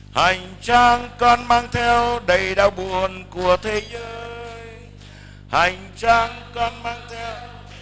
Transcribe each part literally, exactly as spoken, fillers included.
Hành trang con mang theo đầy đau buồn của thế giới. Hành trang con mang theo.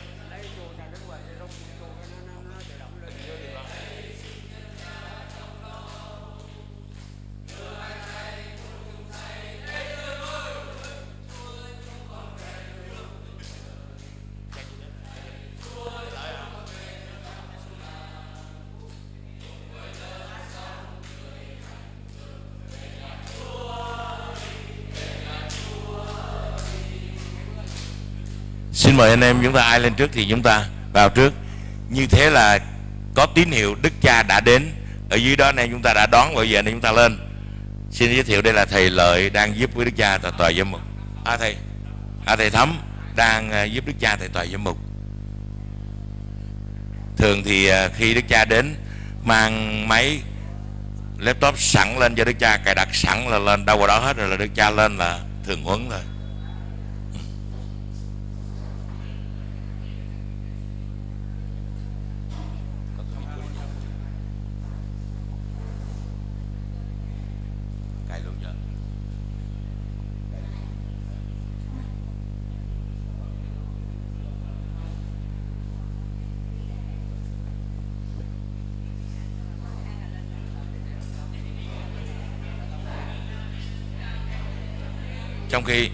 Xin mời anh em chúng ta ai lên trước thì chúng ta vào trước. Như thế là có tín hiệu Đức Cha đã đến. Ở dưới đó anh em chúng ta đã đón, bây giờ anh em chúng ta lên. Xin giới thiệu đây là thầy Lợi đang giúp với Đức Cha tại tòa giám mục. À thầy, à thầy Thấm đang giúp Đức Cha tại tòa giám mục. Thường thì khi Đức Cha đến mang máy laptop sẵn lên cho Đức Cha, cài đặt sẵn là lên, đâu vào đó hết rồi là Đức Cha lên là thường huấn thôi. Trong khi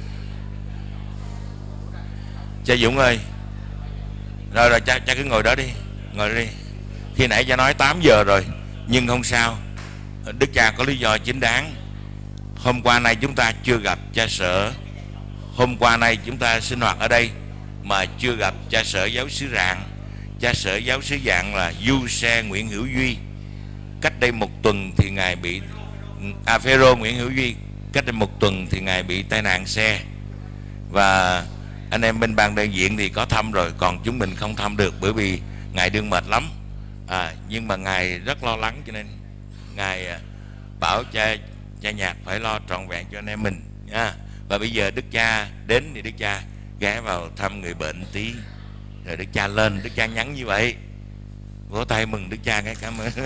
cha Dũng ơi, rồi rồi cha, cha cứ ngồi đó đi, ngồi đó đi. Khi nãy cha nói tám giờ rồi, nhưng không sao. Đức Cha có lý do chính đáng. Hôm qua nay chúng ta chưa gặp cha Sở. Hôm qua nay chúng ta sinh hoạt ở đây mà chưa gặp cha Sở giáo xứ Rạng. Cha Sở giáo xứ Rạng là Du Xe Nguyễn Hữu Duy. Cách đây một tuần thì ngài bị à, Phêrô Nguyễn Hữu Duy. Cách đây một tuần thì ngài bị tai nạn xe. Và anh em bên ban đại diện thì có thăm rồi, còn chúng mình không thăm được bởi vì ngài đương mệt lắm. à, Nhưng mà ngài rất lo lắng, cho nên ngài bảo cha cha Nhạc phải lo trọn vẹn cho anh em mình nha. Và bây giờ Đức Cha đến thì Đức Cha ghé vào thăm người bệnh tí, rồi Đức Cha lên. Đức Cha nhắn như vậy. Vỗ tay mừng Đức Cha cái cảm ơn.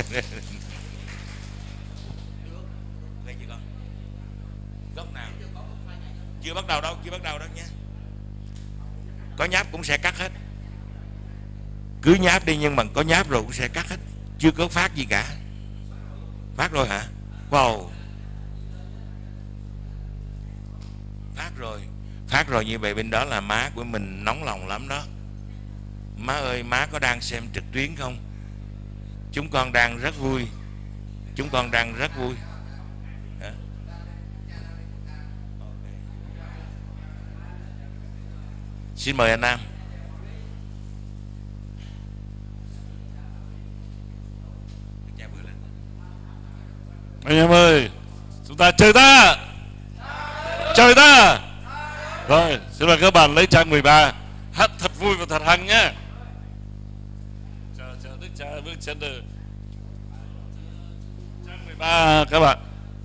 Góc nào? Chưa bắt đầu đâu, chưa bắt đầu đâu nha. Có nháp cũng sẽ cắt hết. Cứ nháp đi, nhưng mà có nháp rồi cũng sẽ cắt hết. Chưa có phát gì cả. Phát rồi hả? Wow. Phát rồi. Phát rồi, như vậy bên đó là má của mình nóng lòng lắm đó. Má ơi, má có đang xem trực tuyến không? Chúng con đang rất vui. Chúng con đang rất vui. Hả? Xin mời anh Nam. Anh em ơi, chúng ta chơi ta, chơi ta. Rồi, xin mời các bạn lấy trang mười ba, hát thật vui và thật hăng nhé. Chờ chờ Đức Cha bước chân được. Trang mười ba các bạn.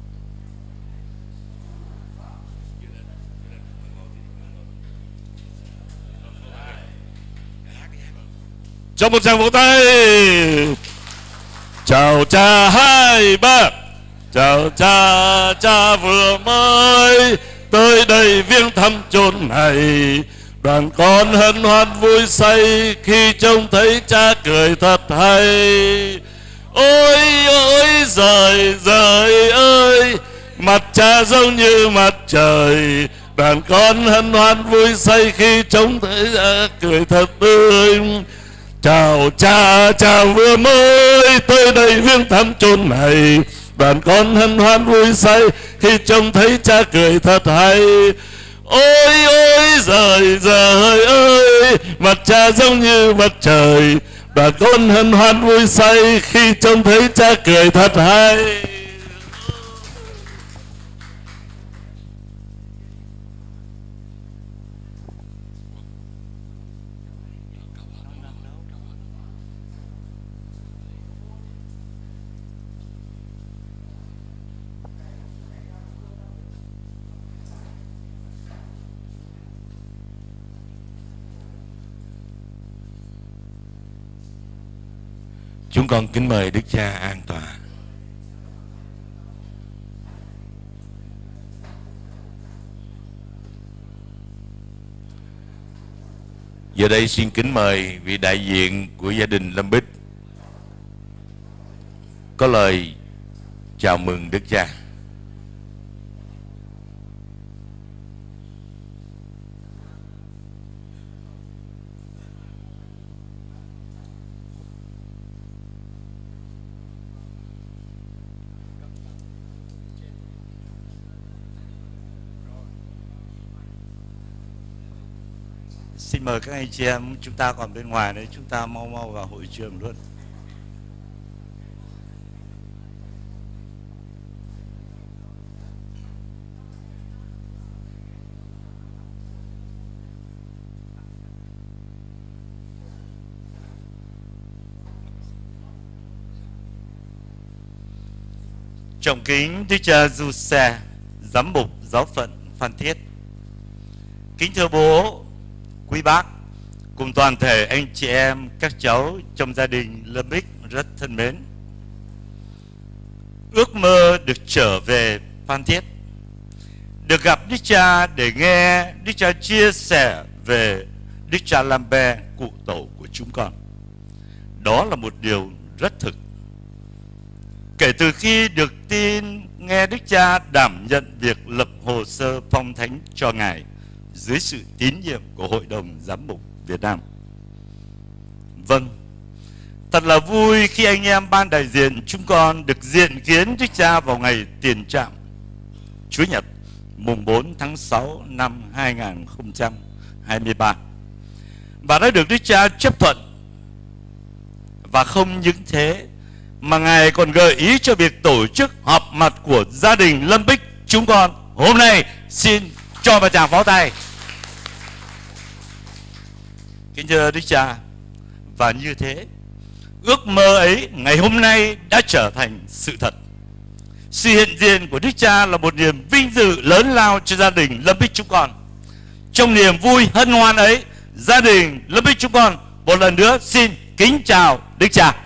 Cho một tràng vỗ tay. Chào cha hai ba. Chào cha, cha vừa mới tới đây viếng thăm chốn này. Đoàn con hân hoan vui say khi trông thấy cha cười thật hay. Ôi ôi giời giời ơi, mặt cha giống như mặt trời. Đoàn con hân hoan vui say khi trông thấy cha cười thật tươi. Chào cha, cha vừa mới tới đây viếng thăm chốn này. Đoàn con hân hoan vui say khi trông thấy cha cười thật hay. Ôi ôi giời giời ơi, mặt cha giống như mặt trời. Đoàn con hân hoan vui say khi trông thấy cha cười thật hay. Chúng con kính mời Đức Cha an tọa. Giờ đây xin kính mời vị đại diện của gia đình Lâm Bích có lời chào mừng Đức Cha. Xin mời các anh chị em chúng ta còn bên ngoài đấy, chúng ta mau mau vào hội trường luôn. Trọng kính Đức Cha Du Xe, giám mục giáo phận Phan Thiết. Kính thưa bố, quý bác, cùng toàn thể anh chị em, các cháu trong gia đình Lâm Bích rất thân mến. Ước mơ được trở về Phan Thiết, được gặp Đức Cha để nghe Đức Cha chia sẻ về Đức Cha Lambert, cụ tổ của chúng con. Đó là một điều rất thực. Kể từ khi được tin nghe Đức Cha đảm nhận việc lập hồ sơ phong thánh cho Ngài dưới sự tín nhiệm của Hội đồng Giám mục Việt Nam. Vâng, thật là vui khi anh em ban đại diện chúng con được diện kiến Đức Cha vào ngày tiền trạm Chúa Nhật mùng bốn tháng sáu năm hai nghìn không trăm hai mươi ba, và đã được Đức Cha chấp thuận. Và không những thế mà Ngài còn gợi ý cho việc tổ chức họp mặt của gia đình Lâm Bích chúng con hôm nay. Xin cho một tràng pháo tay. Kính thưa Đức Cha, và như thế, ước mơ ấy ngày hôm nay đã trở thành sự thật. Sự hiện diện của Đức Cha là một niềm vinh dự lớn lao cho gia đình Lâm Bích chúng con. Trong niềm vui hân hoan ấy, gia đình Lâm Bích chúng con một lần nữa xin kính chào Đức Cha.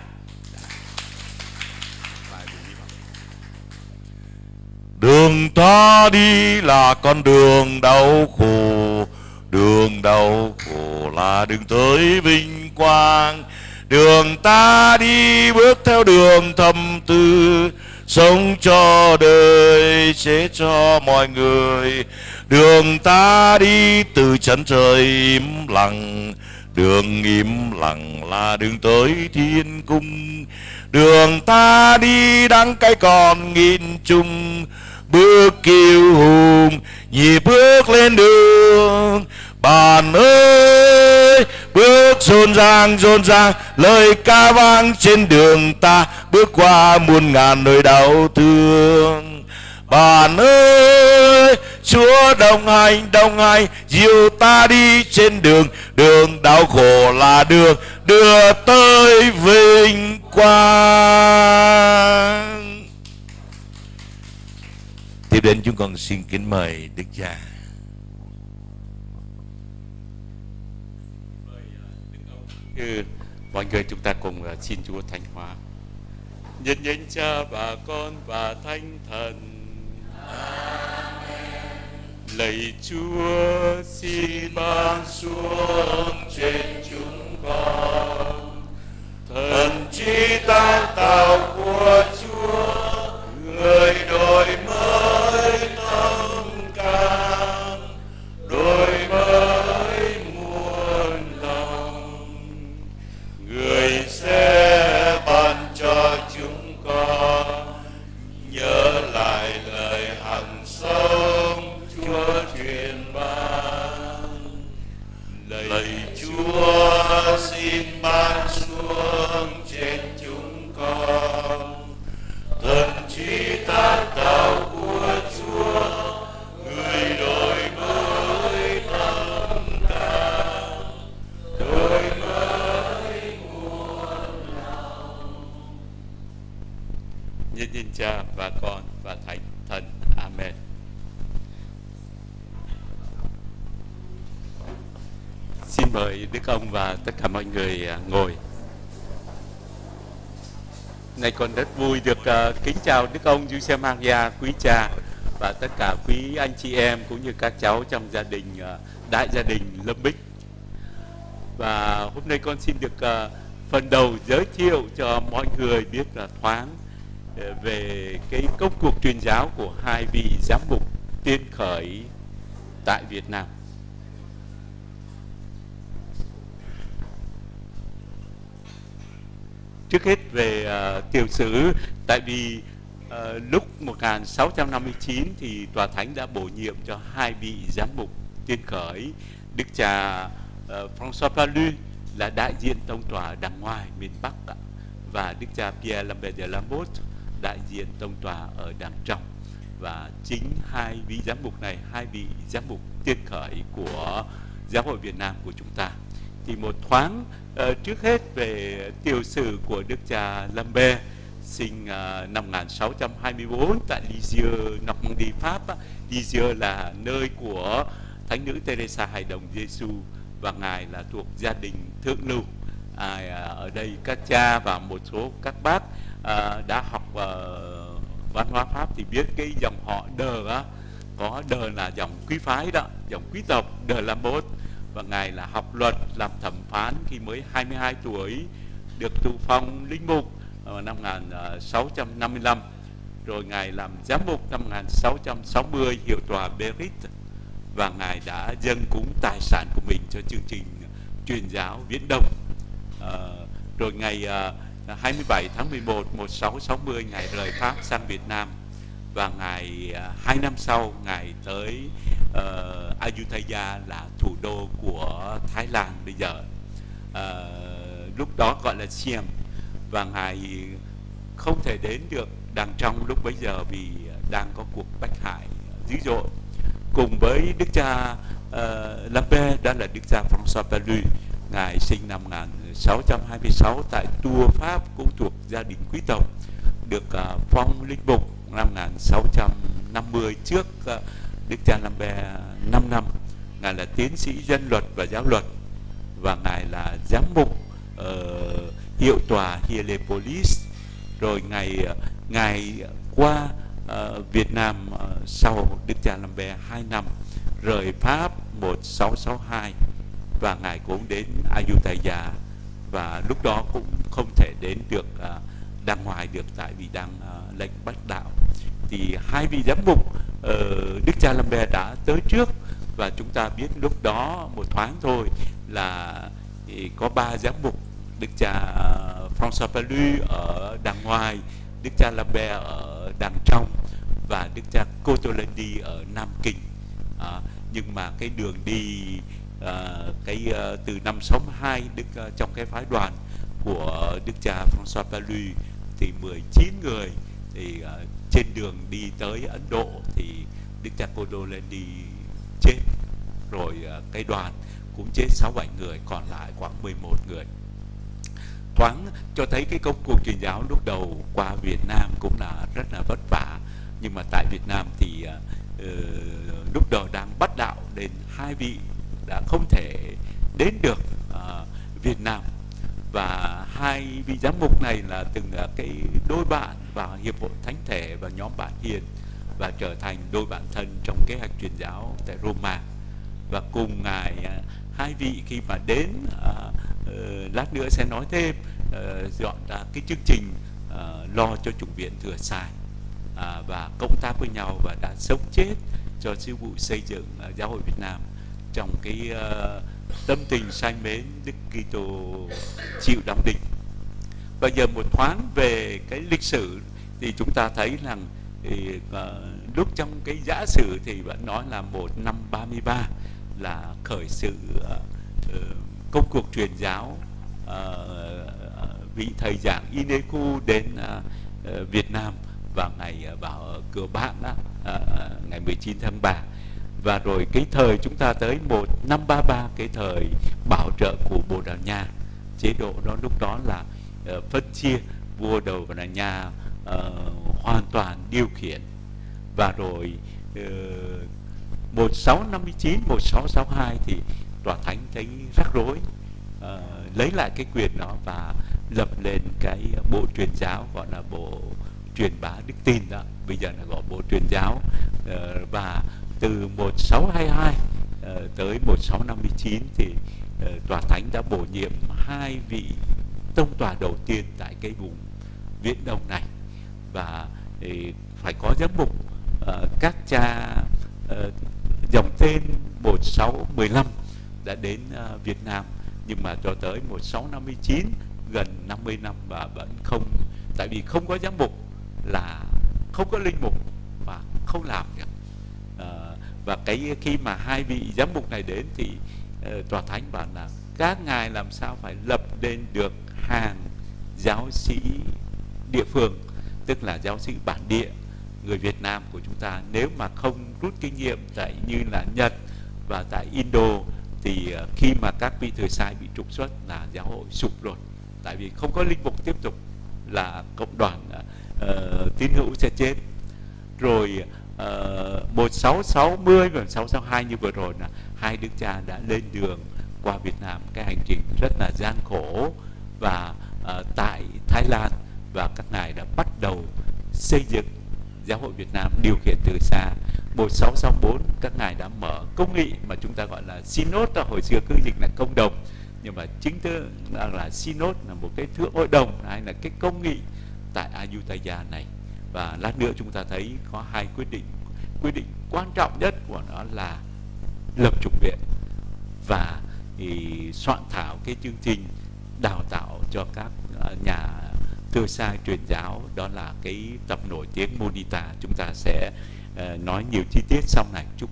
Đường ta đi là con đường đau khổ, đường đau khổ là đường tới vinh quang. Đường ta đi bước theo đường thầm tư, sống cho đời sẽ cho mọi người. Đường ta đi từ chân trời im lặng, đường im lặng là đường tới thiên cung. Đường ta đi đắng cay còn nghìn chung, bước kiêu hùng nhịp bước lên đường. Bạn ơi, bước rộn ràng rộn ràng, lời ca vang trên đường ta, bước qua muôn ngàn nỗi đau thương. Bạn ơi, Chúa đồng hành đồng hành dìu ta đi trên đường, đường đau khổ là đường đưa tới vinh quang. Tiếp đến chúng con xin kính mời Đức Cha. Như mọi người chúng ta cùng xin Chúa thánh hóa. Nhân danh Cha và Con và Thánh Thần. Amen. Lạy Chúa, xin ban xuống trên chúng con thần trí tác tạo của Chúa, người đổi mới tâm can, đổi mới muôn lòng. Người sẽ ban cho chúng con nhớ lại lời hằng sống Chúa truyền ban. Lạy Chúa, xin ban xuống trên chúng con thần trí tác tạo của Chúa, người đổi mới tâm can, đổi mới muôn lòng. Nhân danh Cha và Con và Thánh Thần. Amen. Xin mời Đức ông và tất cả mọi người ngồi. Nay con rất vui được uh, kính chào Đức ông Giuse Maria, quý cha và tất cả quý anh chị em cũng như các cháu trong gia đình uh, đại gia đình Lâm Bích. Và hôm nay con xin được uh, phần đầu giới thiệu cho mọi người biết là thoáng uh, về cái công cuộc truyền giáo của hai vị giám mục tiên khởi tại Việt Nam. Trước hết về uh, tiểu sử, tại vì uh, lúc một nghìn sáu trăm năm mươi chín thì Tòa Thánh đã bổ nhiệm cho hai vị giám mục tiên khởi, Đức cha uh, François Palu là đại diện tông tòa đàng ngoài miền Bắc, và Đức cha Pierre Lambert de la Motte đại diện tông tòa ở đàng trong. Và chính hai vị giám mục này, hai vị giám mục tiên khởi của Giáo hội Việt Nam của chúng ta. Thì một thoáng uh, trước hết về tiểu sử của Đức cha Lambert, sinh uh, năm một nghìn sáu trăm hai mươi tư tại Lisieux, Normandy, Pháp. Lisieux là nơi của Thánh nữ Teresa Hài Đồng Giêsu, và ngài là thuộc gia đình thượng lưu. À, ở đây các cha và một số các bác uh, đã học uh, văn hóa Pháp thì biết cái dòng họ Đờ á, có Đờ là dòng quý phái đó, dòng quý tộc De la Motte, và ngài là học luật, làm thẩm phán khi mới hai mươi hai tuổi, được thụ phong linh mục vào năm một nghìn sáu trăm năm mươi lăm, rồi ngài làm giám mục năm một nghìn sáu trăm sáu mươi hiệu tòa Berit, và ngài đã dâng cúng tài sản của mình cho chương trình truyền giáo Viễn Đông. À, rồi ngày uh, hai mươi bảy tháng mười một năm một nghìn sáu trăm sáu mươi ngài rời Pháp sang Việt Nam, và ngày uh, hai năm sau ngài tới uh, Ayutthaya là thủ đô của Thái Lan bây giờ, uh, lúc đó gọi là Siem, và ngài không thể đến được đàng trong lúc bấy giờ vì đang có cuộc bách hại dữ dội. Cùng với Đức cha uh, Lambert đó là Đức cha François Palu, ngài sinh năm một nghìn sáu trăm hai mươi sáu tại Tours, Pháp, cũng thuộc gia đình quý tộc, được uh, phong linh mục năm một nghìn sáu trăm năm mươi trước uh, Đức cha Lambert năm năm. Ngài là tiến sĩ dân luật và giáo luật, và ngài là giám mục uh, hiệu tòa Hierapolis. Rồi ngài uh, ngài qua uh, Việt Nam uh, sau Đức cha Lambert hai năm, rời Pháp một nghìn sáu trăm sáu mươi hai, và ngài cũng đến Ayutthaya, và lúc đó cũng không thể đến được uh, đàng ngoài được, tại vì đang uh, lệnh bách đạo. Thì hai vị giám mục uh, Đức cha Lambert đã tới trước, và chúng ta biết lúc đó một thoáng thôi là thì có ba giám mục, Đức cha uh, François Palu ở đàng ngoài, Đức cha Lambert ở đàng trong, và Đức cha Cotolendy ở Nam Kinh. À, nhưng mà cái đường đi uh, cái uh, từ năm sáu mươi hai Đức uh, trong cái phái đoàn của Đức cha François Palu thì mười chín người, thì uh, trên đường đi tới Ấn Độ thì Đức cha Cotolendy chết, rồi uh, cái đoàn cũng chết sáu bảy người, còn lại khoảng mười một người. Thoáng cho thấy cái công cuộc truyền giáo lúc đầu qua Việt Nam cũng là rất là vất vả, nhưng mà tại Việt Nam thì uh, lúc đầu đang bắt đạo nên hai vị đã không thể đến được uh, Việt Nam, và hai vị giám mục này là từng uh, cái đôi bạn vào hiệp hội thánh thể và nhóm bạn hiền, và trở thành đôi bạn thân trong kế hoạch truyền giáo tại Roma. Và cùng ngài uh, hai vị khi mà đến uh, uh, lát nữa sẽ nói thêm uh, dọn ra cái chương trình uh, lo cho chủng viện Thừa Sai, uh, và cộng tác với nhau, và đã sống chết cho sứ vụ xây dựng uh, giáo hội Việt Nam trong cái uh, tâm tình say mến Đức Kitô chịu đóng đinh. Bây giờ một thoáng về cái lịch sử thì chúng ta thấy rằng thì, uh, lúc trong cái giả sử thì vẫn nói là một năm ba mươi ba là khởi sự uh, uh, công cuộc truyền giáo, uh, uh, vị thầy giảng Ineku đến uh, uh, Việt Nam vào ngày uh, vào ở cửa Bạn đó, uh, ngày mười chín tháng ba. Và rồi cái thời chúng ta tới một năm ba ba, cái thời bảo trợ của Bồ Đào Nha, chế độ đó lúc đó là uh, phân chia vua đầu Bồ Đào Nha uh, hoàn toàn điều khiển. Và rồi uh, một nghìn sáu trăm năm mươi chín, một nghìn sáu trăm sáu mươi hai thì Tòa Thánh thấy rắc rối, uh, lấy lại cái quyền đó và lập lên cái bộ truyền giáo gọi là bộ truyền bá đức tin đó, bây giờ là gọi bộ truyền giáo. Uh, và từ một nghìn sáu trăm hai mươi hai uh, tới một nghìn sáu trăm năm mươi chín thì uh, tòa thánh đã bổ nhiệm hai vị tông tòa đầu tiên tại cái vùng Viễn Đông này, và uh, phải có giám mục uh, các cha uh, dòng tên một sáu một lăm đã đến uh, Việt Nam, nhưng mà cho tới một sáu năm chín, gần năm mươi năm và vẫn không, tại vì không có giám mục là không có linh mục và không làm được. Uh, và cái khi mà hai vị giám mục này đến thì uh, tòa thánh bảo là các ngài làm sao phải lập nên được hàng giáo sĩ địa phương, tức là giáo sĩ bản địa người Việt Nam của chúng ta. Nếu mà không rút kinh nghiệm tại như là Nhật và tại Indo thì uh, khi mà các vị thừa sai bị trục xuất là giáo hội sụp rồi, tại vì không có linh mục tiếp tục là cộng đoàn uh, tín hữu sẽ chết. Rồi uh, một sáu sáu mươi và một sáu sáu hai như vừa rồi là hai đức cha đã lên đường qua Việt Nam, cái hành trình rất là gian khổ, và uh, tại Thái Lan, và các ngài đã bắt đầu xây dựng giáo hội Việt Nam điều khiển từ xa. Một sáu sáu bốn các ngài đã mở công nghị mà chúng ta gọi là synod, hồi xưa cứ dịch là công đồng, nhưng mà chính thức là, là synod là một cái thượng hội đồng hay là cái công nghị tại Ayutthaya này. Và lát nữa chúng ta thấy có hai quyết định. Quyết định quan trọng nhất của nó là lập chủng viện và thì soạn thảo cái chương trình đào tạo cho các uh, nhà thừa sai truyền giáo, đó là cái tập nổi tiếng Monita. Chúng ta sẽ uh, nói nhiều chi tiết sau này chút.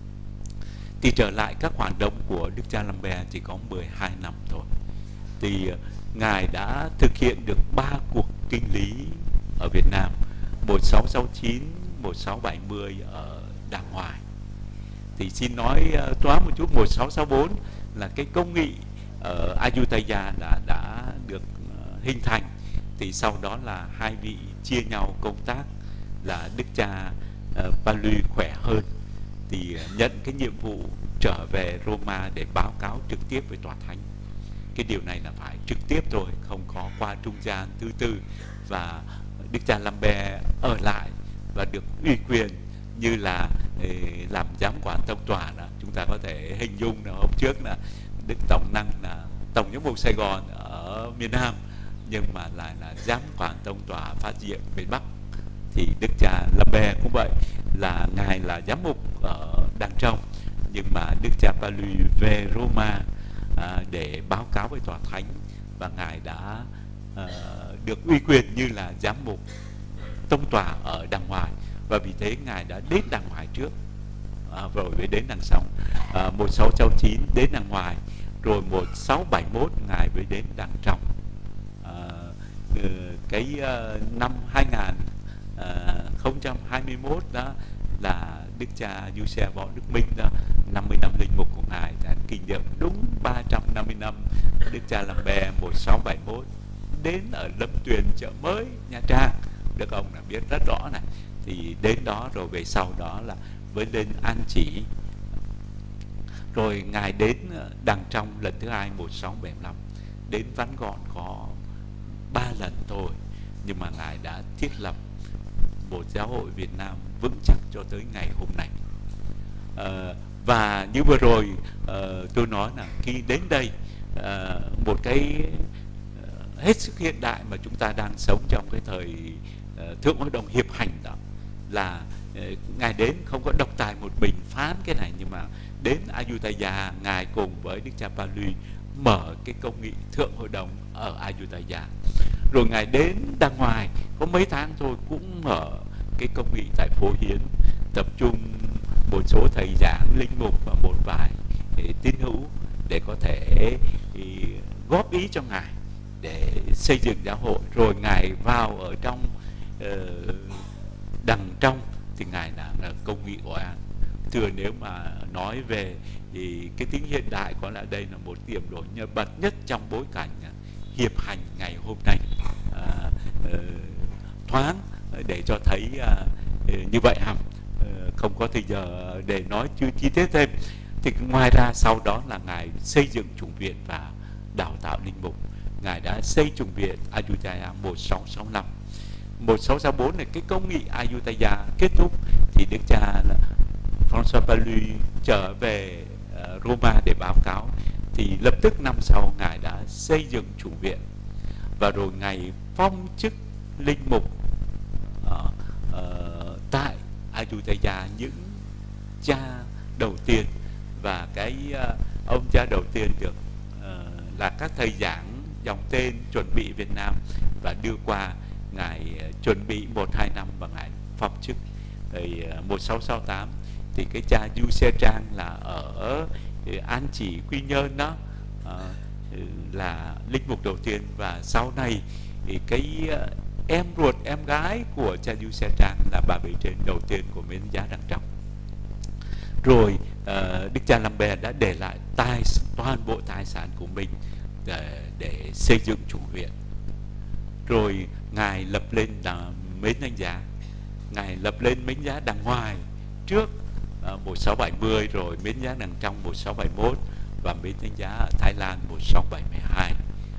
Thì trở lại các hoạt động của Đức cha Lambert chỉ có mười hai năm thôi, thì uh, ngài đã thực hiện được ba cuộc kinh lý ở Việt Nam: một sáu sáu chín, một sáu bảy mươi ở Đàng Hoài. Thì xin nói uh, toán một chút, một sáu sáu bốn là cái công nghị ở Ayutthaya đã đã được uh, hình thành. Thì sau đó là hai vị chia nhau công tác, là đức cha uh, Palu khỏe hơn thì uh, nhận cái nhiệm vụ trở về Roma để báo cáo trực tiếp với tòa thánh. Cái điều này là phải trực tiếp rồi, không có qua trung gian thứ tư. Và đức cha Lambert ở lại và được uy quyền như là eh, làm giám quản tông tòa đó. Chúng ta có thể hình dung là hôm trước là đức tổng năng là tổng giám mục Sài Gòn ở miền Nam, nhưng mà lại là giám quản tông tòa phát diệm miền Bắc. Thì đức cha Lambert cũng vậy, là ngài là giám mục ở Đàng Trong, nhưng mà đức cha Palu về Roma à, để báo cáo với tòa thánh, và ngài đã à, được uy quyền như là giám mục tông tòa ở Đàng Hoài, và vì thế ngài đã đến Đàng Hoài trước à, rồi mới đến đằng sau. à, một sáu sáu chín đến Đàng Hoài, rồi một sáu bảy mốt ngài mới đến Đàng Trong. à, cái uh, năm hai không hai mốt đó là đức cha Du Xe Võ Đức Minh đó, năm mươi năm linh mục của ngài đã kỷ niệm đúng ba trăm năm mươi năm đức cha Lambert một sáu bảy mốt đến ở Lâm Tuyền, chợ mới, Nha Trang. Đức ông đã biết rất rõ này. Thì đến đó rồi về sau đó là với lên An Chỉ, rồi ngài đến Đàng Trong lần thứ hai một sáu bảy lăm. Đến vắn gọn có ba lần thôi, nhưng mà ngài đã thiết lập một giáo hội Việt Nam vững chắc cho tới ngày hôm nay. à, và như vừa rồi à, tôi nói là khi đến đây à, một cái à, hết sức hiện đại mà chúng ta đang sống trong cái thời à, thượng hội đồng hiệp hành đó, là à, ngài đến không có độc tài một mình phán cái này, nhưng mà đến Ayutthaya ngài cùng với đức cha Palu mở cái công nghị thượng hội đồng ở Ayutthaya. Rồi ngài đến Đàng Hoài có mấy tháng thôi cũng mở cái công nghị tại Phố Hiến, tập trung một số thầy giảng linh mục và một vài tín hữu để có thể thì, góp ý cho ngài để xây dựng giáo hội. Rồi ngài vào ở trong uh, Đàng Trong thì ngài đã là công nghị Hội An. Thưa, nếu mà nói về thì cái tính hiện đại có lẽ đây là một điểm đổi bật nhất trong bối cảnh hiệp hành ngày hôm nay. à, uh, thoáng để cho thấy uh, như vậy hả? Uh, không có thời giờ để nói chưa chi tiết thêm. Thì ngoài ra sau đó là ngài xây dựng chủng viện và đào tạo linh mục. Ngài đã xây chủng viện Ayutthaya một sáu sáu lăm. một sáu sáu bốn này cái công nghị Ayutthaya kết thúc thì đức cha François Palu trở về uh, Roma để báo cáo, thì lập tức năm sau ngài đã xây dựng chủ viện, và rồi ngài phong chức linh mục uh, uh, tại Ayutthaya, những cha đầu tiên. Và cái uh, ông cha đầu tiên được uh, là các thầy giảng dòng tên chuẩn bị Việt Nam và đưa qua ngài uh, chuẩn bị một hai năm và ngài phong chức. Thì uh, một nghìn sáu trăm sáu mươi tám thì cái cha Du Xe Trang là ở uh, An Chỉ, Quy Nhơn đó, uh, là linh mục đầu tiên. Và sau này thì cái uh, em ruột em gái của cha Du Xe Trang là bà bề trên đầu tiên của Mến Giá Đằng Trong. Rồi uh, Đức cha Lambert đã để lại tài toàn bộ tài sản của mình để, để xây dựng chủ viện. Rồi ngài lập lên là Mến Thánh Giá, ngài lập lên Mến Giá đằng ngoài trước uh, một nghìn sáu trăm bảy mươi, rồi Mến Giá đằng trong một nghìn sáu trăm bảy mươi mốt, và Mến Thánh Giá ở Thái Lan một nghìn sáu trăm bảy mươi hai.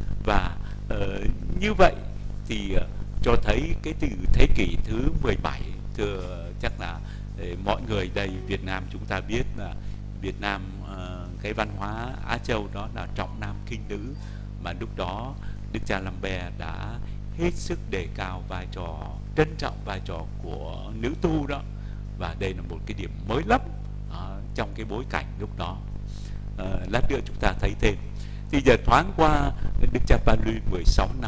Và uh, như vậy thì uh, cho thấy cái từ thế kỷ thứ mười bảy, thưa chắc là để mọi người đây Việt Nam chúng ta biết là Việt Nam uh, cái văn hóa Á Châu đó là trọng nam khinh nữ, mà lúc đó Đức cha Lambert đã hết sức đề cao vai trò, trân trọng vai trò của nữ tu đó, và đây là một cái điểm mới lắm uh, trong cái bối cảnh lúc đó. Uh, lát nữa chúng ta thấy thêm. Thì giờ thoáng qua Đức cha Palu mười sáu năm,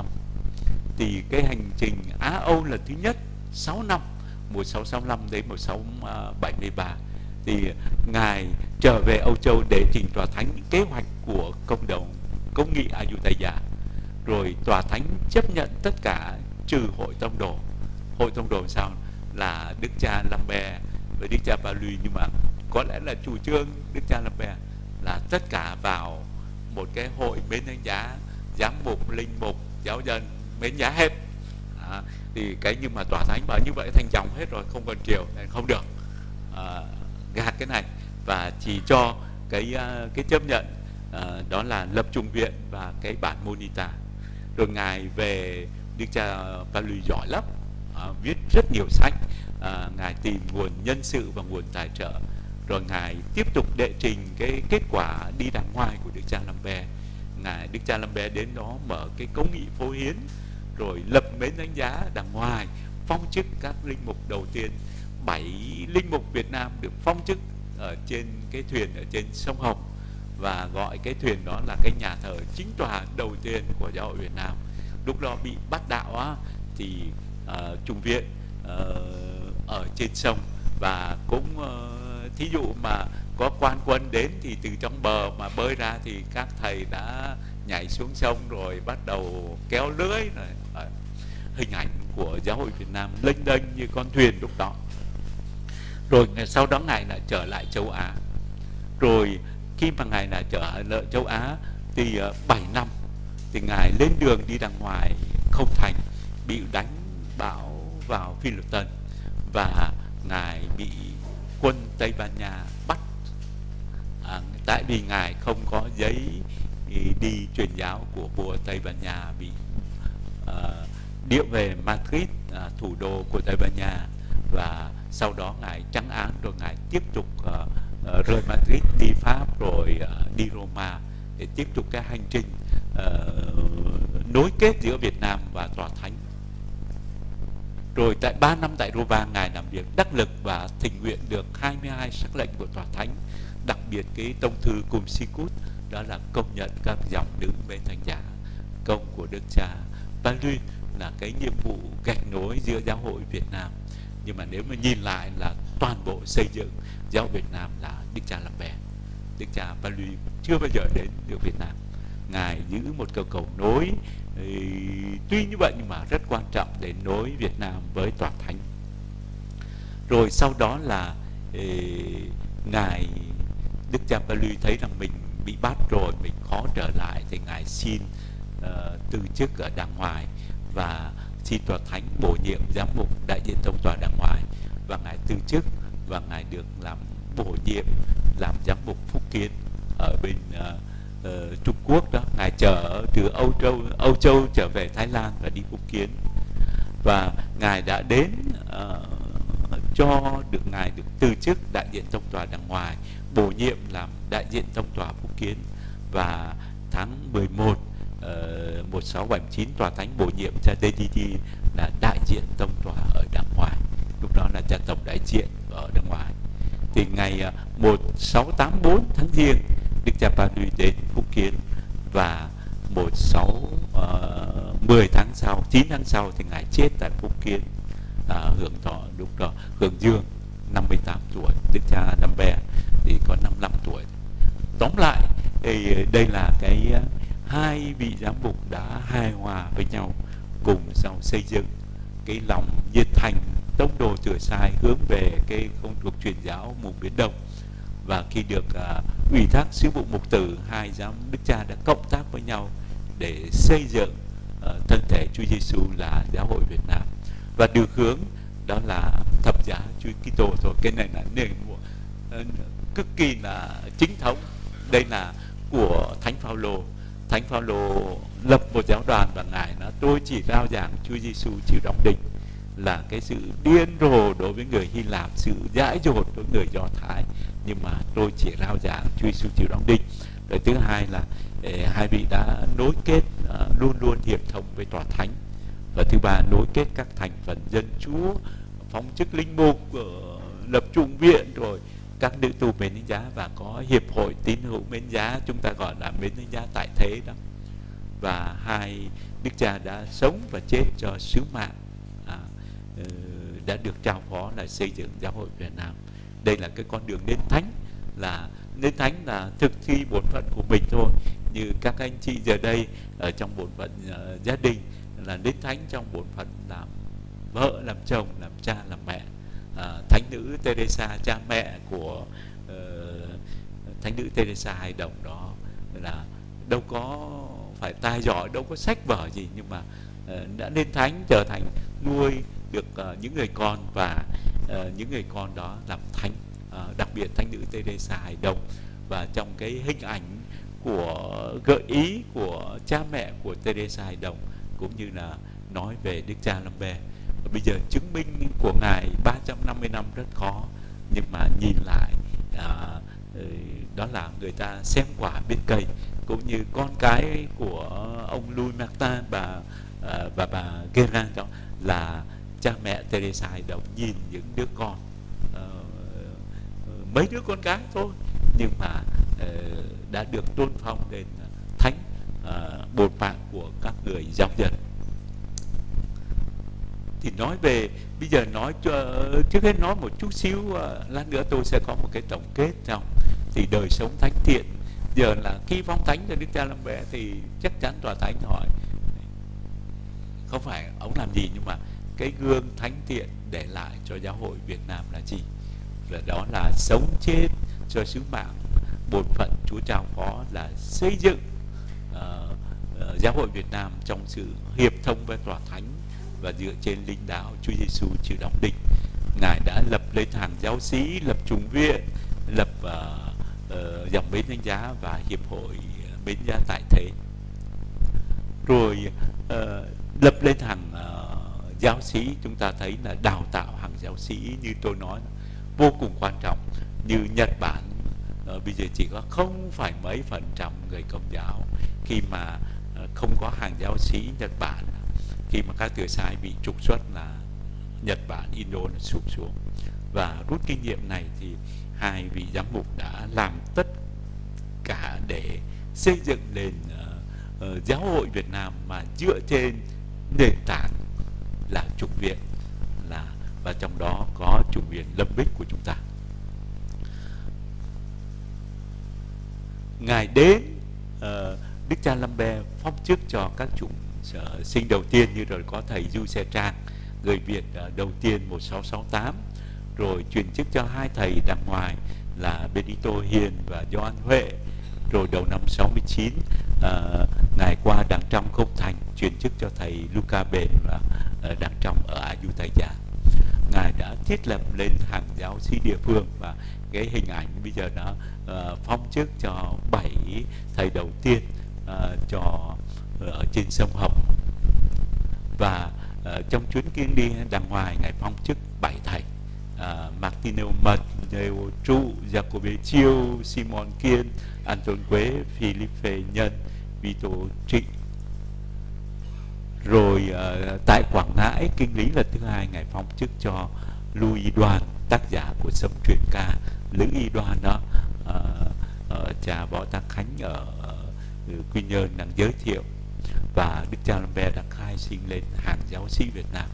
thì cái hành trình Á Âu lần thứ nhất sáu năm, một nghìn sáu trăm sáu mươi lăm đến một nghìn sáu trăm bảy mươi ba, thì ngài trở về Âu Châu để trình tòa thánh kế hoạch của công đồng công nghị Ayutthaya. Rồi tòa thánh chấp nhận tất cả trừ hội tông đồ. Hội tông đồ sao? Là Đức cha Lambert với Đức cha Palu, nhưng mà có lẽ là chủ trương Đức cha Lambert là tất cả vào một cái hội Mến Thánh Giá, giám mục, linh mục, giáo dân Mến Giá hết. À, thì cái nhưng mà tòa thánh bảo như vậy thành chồng hết rồi, không còn triều nên không được, à, gạt cái này và chỉ cho cái cái chấp nhận, à, đó là lập trung viện và cái bản Monita. Rồi ngài về, Đức cha Palu giỏi lắm, à, viết rất nhiều sách, à, ngài tìm nguồn nhân sự và nguồn tài trợ. Rồi ngài tiếp tục đệ trình cái kết quả đi đàng ngoài của Đức cha Lambert. Ngài Đức cha Lambert đến đó mở cái công nghị phổ hiến, rồi lập Mến Thánh Giá đằng ngoài, phong chức các linh mục đầu tiên. Bảy linh mục Việt Nam được phong chức ở trên cái thuyền ở trên sông Hồng, và gọi cái thuyền đó là cái nhà thờ chính tòa đầu tiên của giáo hội Việt Nam. Lúc đó bị bắt đạo á, thì uh, trung viện uh, ở trên sông, và cũng uh, thí dụ mà có quan quân đến thì từ trong bờ mà bơi ra thì các thầy đã nhảy xuống sông rồi bắt đầu kéo lưới rồi. Uh, hình ảnh của giáo hội Việt Nam lênh đênh như con thuyền lúc đó. Rồi sau đó ngài lại trở lại châu Á. Rồi khi mà ngài là trở lại châu Á thì uh, bảy năm thì ngài lên đường đi đằng ngoài không thành, bị đánh bão vào Philippines, và ngài bị quân Tây Ban Nha bắt, à, tại vì ngài không có giấy đi truyền giáo của vua Tây Ban Nha, bị uh, điệu về Madrid, uh, thủ đô của Tây Ban Nha. Và sau đó ngài trắng án, rồi ngài tiếp tục uh, uh, rời Madrid đi Pháp, rồi uh, đi Roma để tiếp tục cái hành trình uh, nối kết giữa Việt Nam và Tòa Thánh. Rồi tại ba năm tại Roma, ngài làm việc đắc lực và thỉnh nguyện được hai mươi hai sắc lệnh của Tòa Thánh, đặc biệt cái tông thư Cum Sicut, đó là công nhận các dòng nữ Mến Thánh Giá. Công của Đức cha Palu là cái nhiệm vụ gạch nối giữa giáo hội Việt Nam. Nhưng mà nếu mà nhìn lại là toàn bộ xây dựng giáo hội Việt Nam là Đức cha Lambert. Đức cha Palu chưa bao giờ đến được Việt Nam. Ngài giữ một cầu cầu nối, thì tuy như vậy nhưng mà rất quan trọng để nối Việt Nam với Tòa Thánh. Rồi sau đó là ê, ngài Đức cha Palu thấy rằng mình bị bắt rồi, mình khó trở lại, thì ngài xin uh, từ chức ở đàng ngoài và xin Tòa Thánh bổ nhiệm giám mục đại diện tông tòa đàng ngoài, và ngài từ chức và ngài được làm bổ nhiệm làm giám mục Phúc Kiến ở bên uh, uh, Trung Quốc đó. Ngài trở từ Âu Châu Âu Châu trở về Thái Lan và đi Phúc Kiến, và ngài đã đến uh, cho được ngài được từ chức đại diện tông tòa đàng ngoài, bổ nhiệm làm đại diện tông tòa Phúc Kiến, và tháng mười một uh, một sáu bảy chín tòa thánh bổ nhiệm cha đê đê đê là đại diện tông tòa ở đàng ngoài, lúc đó là cha tổng đại diện ở đàng ngoài. Thì ngày uh, một sáu tám bốn tháng Giêng, Đức cha Paris đến Phúc Kiến, và một sáu mười tháng sau, chín tháng sau thì ngài chết tại Phúc Kiến, à, hưởng thọ lúc đó hưởng dương năm mươi tám tuổi. Đức cha Lambert thì có năm mươi lăm tuổi. Tóm lại thì đây là cái hai vị giám mục đã hài hòa với nhau, cùng nhau xây dựng cái lòng nhiệt thành tông đồ chữa sai hướng về cái công cuộc truyền giáo vùng Biển Đông. Và khi được uh, ủy thác sứ vụ mục tử, hai giám đức cha đã cộng tác với nhau để xây dựng uh, thân thể Chúa Giêsu là giáo hội Việt Nam, và được hướng đó là thập giá Chúa Kitô thôi. Cái này là nền uh, cực kỳ là chính thống. Đây là của Thánh Phaolô. Thánh Phaolô lập một giáo đoàn và ngài nói tôi chỉ rao giảng Chúa Giêsu chịu đóng đinh là cái sự điên rồ đối với người Hy Lạp, sự dãi dột đối với người Do Thái, nhưng mà tôi chỉ rao giảng Chúa Giêsu chịu đóng đinh. Rồi thứ hai là eh, hai vị đã nối kết uh, luôn luôn hiệp thông với tòa thánh. Và thứ ba, nối kết các thành phần dân Chúa, phóng chức linh mục, uh, lập chủng viện, rồi các nữ tu mến thánh giá, và có hiệp hội tín hữu mến giá, chúng ta gọi là mến thánh giá tại thế đó. Và hai đức cha đã sống và chết cho sứ mạng à, đã được trao phó là xây dựng giáo hội Việt Nam. Đây là cái con đường đến thánh, là đến thánh là thực thi bổn phận của mình thôi. Như các anh chị giờ đây ở trong bổn phận uh, gia đình là đến thánh trong bổn phận làm vợ, làm chồng, làm cha, làm mẹ. À, thánh nữ Teresa, cha mẹ của uh, thánh nữ Teresa Hài Đồng đó là đâu có phải tài giỏi, đâu có sách vở gì, nhưng mà uh, đã lên thánh, trở thành nuôi được uh, những người con, và uh, những người con đó làm thánh, uh, đặc biệt thánh nữ Teresa Hài Đồng. Và trong cái hình ảnh của gợi ý của cha mẹ của Teresa Hài Đồng, cũng như là nói về Đức cha Lambert. Bây giờ chứng minh của ngài ba trăm năm mươi năm rất khó, nhưng mà nhìn lại à, đó là người ta xem quả biết cây, cũng như con cái của ông Louis Martin và à, và bà Guérin đó là cha mẹ Teresa Hài Đồng nhìn những đứa con, à, mấy đứa con cái thôi, nhưng mà à, đã được tôn phong lên thánh, à, bổn mạng của các người giáo dân. Thì nói về, bây giờ nói cho, trước hết nói một chút xíu, uh, lát nữa tôi sẽ có một cái tổng kết trong thì đời sống thánh thiện. Giờ là khi phong thánh cho Đức cha Lambert thì chắc chắn tòa thánh hỏi không phải ông làm gì, nhưng mà cái gương thánh thiện để lại cho giáo hội Việt Nam là gì? Và đó là sống chết cho sứ mạng bổn phận Chúa trao phó là xây dựng uh, uh, giáo hội Việt Nam trong sự hiệp thông với tòa thánh và dựa trên linh đạo Chúa Giêsu chịu đóng đinh. Ngài đã lập lên hàng giáo sĩ, lập chủng viện, lập uh, uh, dòng mến thánh giá và hiệp hội mến giá tại thế. Rồi uh, lập lên hàng uh, giáo sĩ, chúng ta thấy là đào tạo hàng giáo sĩ như tôi nói vô cùng quan trọng. Như Nhật Bản uh, bây giờ chỉ có không phải mấy phần trăm người Công giáo, khi mà uh, không có hàng giáo sĩ Nhật Bản, khi mà các thừa sai bị trục xuất là Nhật Bản, Indo là sụp xuống. Và rút kinh nghiệm này thì hai vị giám mục đã làm tất cả để xây dựng nền uh, uh, giáo hội Việt Nam mà dựa trên nền tảng là chủng viện, là và trong đó có chủng viện Lâm Bích của chúng ta. Ngài đến uh, Đức cha Lambert phong chức cho các chủng uh, sinh đầu tiên, như rồi có thầy Du Xe Trang, người Việt uh, đầu tiên một sáu sáu tám, rồi truyền chức cho hai thầy đàng ngoài là Benito Hiền và Gioan Huệ. Rồi đầu năm sáu mươi chín uh, ngài qua Đàng Trong Không Thành, truyền chức cho thầy Luca Bền và uh, Đàng Trong ở Ayutthaya. Ngài đã thiết lập lên hàng giáo sĩ địa phương, và cái hình ảnh bây giờ đã uh, phong chức cho bảy thầy đầu tiên uh, cho uh, ở trên sông Hồng. Và uh, trong chuyến kiêng đi đàng ngoài, ngài phong chức bảy thầy, uh, Martino Mật, Nêu Trụ, Jacobe Chiêu, Simon Kiên, Anton Quế, Philippe Nhân, Vito Trị. Rồi uh, tại Quảng Ngãi, kinh lý lần thứ hai Ngài phong chức cho Lưu Y Đoan, tác giả của sấm truyền ca Lữ Y Đoan đó. Uh, uh, cha Võ Tăng Khánh ở uh, Quy Nhơn đang giới thiệu, và Đức cha Lambert đã khai sinh lên hàng giáo sĩ Việt Nam.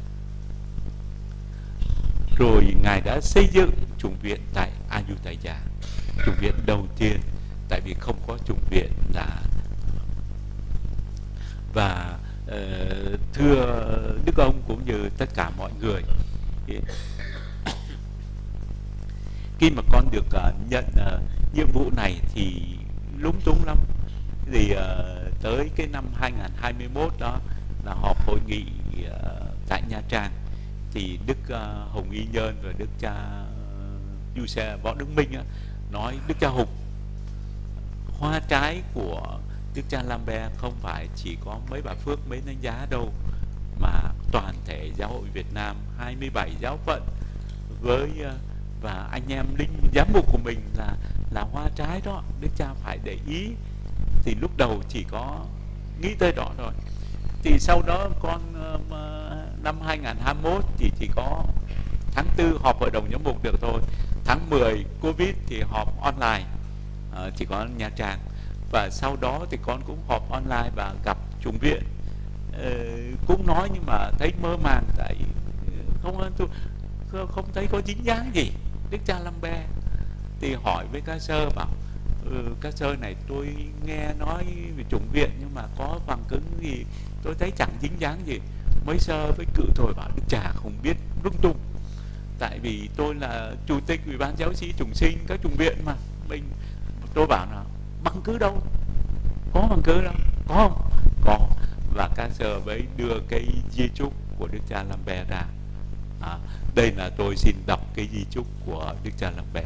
Rồi Ngài đã xây dựng chủng viện tại Ayutthaya, chủng viện đầu tiên, tại vì không có chủng viện là. Và uh, thưa Đức ông cũng như tất cả mọi người, khi mà con được uh, nhận uh, nhiệm vụ này thì lúng túng lắm. Thì uh, tới cái năm hai nghìn không trăm hai mươi mốt đó là họp hội nghị uh, tại Nha Trang, thì Đức uh, Hồng Y Nhơn và Đức cha uh, Du Xe Võ Đức Minh uh, nói: Đức cha Hùng, hoa trái của Đức cha Lambert không phải chỉ có mấy bà Phước, mấy đánh giá đâu, mà toàn thể giáo hội Việt Nam, hai mươi bảy giáo phận với uh, và anh em linh giám mục của mình là là hoa trái đó, Đức cha phải để ý. Thì lúc đầu chỉ có nghĩ tới đó rồi. Thì sau đó con uh, năm hai nghìn không trăm hai mươi mốt thì chỉ có tháng tư họp hội đồng giám mục được thôi. Tháng mười Covid thì họp online, uh, chỉ có Nha Trang. Và sau đó thì con cũng họp online và gặp chủng viện, uh, cũng nói nhưng mà thấy mơ màng, tại không không thấy có dính dáng gì. Đức cha Lambert thì hỏi với ca sơ, bảo ừ, ca sơ này tôi nghe nói về chủng viện nhưng mà có bằng chứng gì tôi thấy chẳng dính dáng gì. Mấy sơ với cự thôi bảo: Đức cha không biết lung tung, tại vì tôi là chủ tịch ủy ban giáo sĩ chủng sinh các chủng viện mà mình. Tôi bảo là bằng cứ đâu, có bằng cứ đâu, có không? Có. Và ca sơ mới đưa cái di chúc của Đức cha Lambert ra. À, đây là tôi xin đọc cái di chúc của Đức cha Lambert.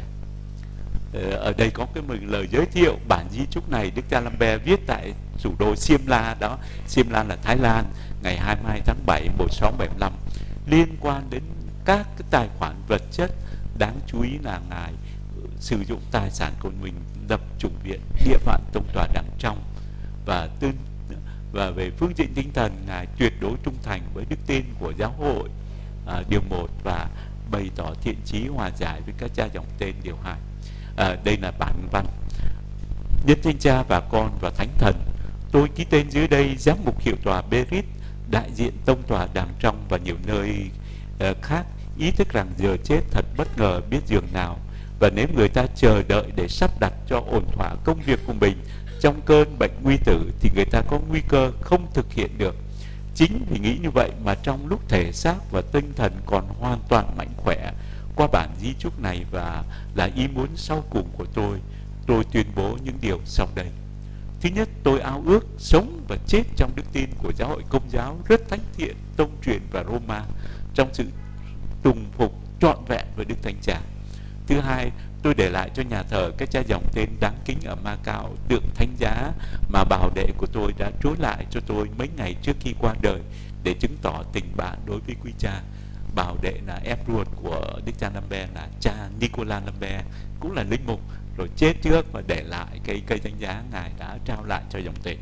Ở đây có cái một lời giới thiệu. Bản di chúc này Đức cha Lambert viết tại thủ đô Simla đó. Simla là Thái Lan, ngày hai mươi hai tháng bảy một nghìn sáu trăm bảy mươi lăm, liên quan đến các cái tài khoản vật chất. Đáng chú ý là Ngài sử dụng tài sản của mình lập chủng viện Địa Phận Tông Tòa Đàng Trong, và tương và về phương diện tinh thần Ngài tuyệt đối trung thành với đức tin của giáo hội, à, điều một, và bày tỏ thiện chí hòa giải với các cha dòng tên, điều hai. À, đây là bản văn. Nhân danh Cha và Con và Thánh Thần, tôi ký tên dưới đây giám mục hiệu tòa Berit, đại diện Tông Tòa Đàng Trong và nhiều nơi uh, khác, ý thức rằng giờ chết thật bất ngờ biết dường nào, và nếu người ta chờ đợi để sắp đặt cho ổn thỏa công việc của mình trong cơn bệnh nguy tử thì người ta có nguy cơ không thực hiện được. Chính vì nghĩ như vậy mà trong lúc thể xác và tinh thần còn hoàn toàn mạnh khỏe, qua bản di chúc này và là ý muốn sau cùng của tôi, tôi tuyên bố những điều sau đây. Thứ nhất, tôi ao ước sống và chết trong đức tin của giáo hội Công giáo rất thánh thiện, tông truyền và Roma, trong sự tùng phục trọn vẹn với Đức Thánh Cha. Thứ hai, tôi để lại cho nhà thờ các cha dòng tên đáng kính ở Macau tượng thánh giá mà bảo đệ của tôi đã trối lại cho tôi mấy ngày trước khi qua đời, để chứng tỏ tình bạn đối với quý cha. Bảo đệ là em ruột của Đức cha Lambert là cha Nicolas Lambert, cũng là linh mục, rồi chết trước và để lại cái cây thánh giá Ngài đã trao lại cho dòng tên.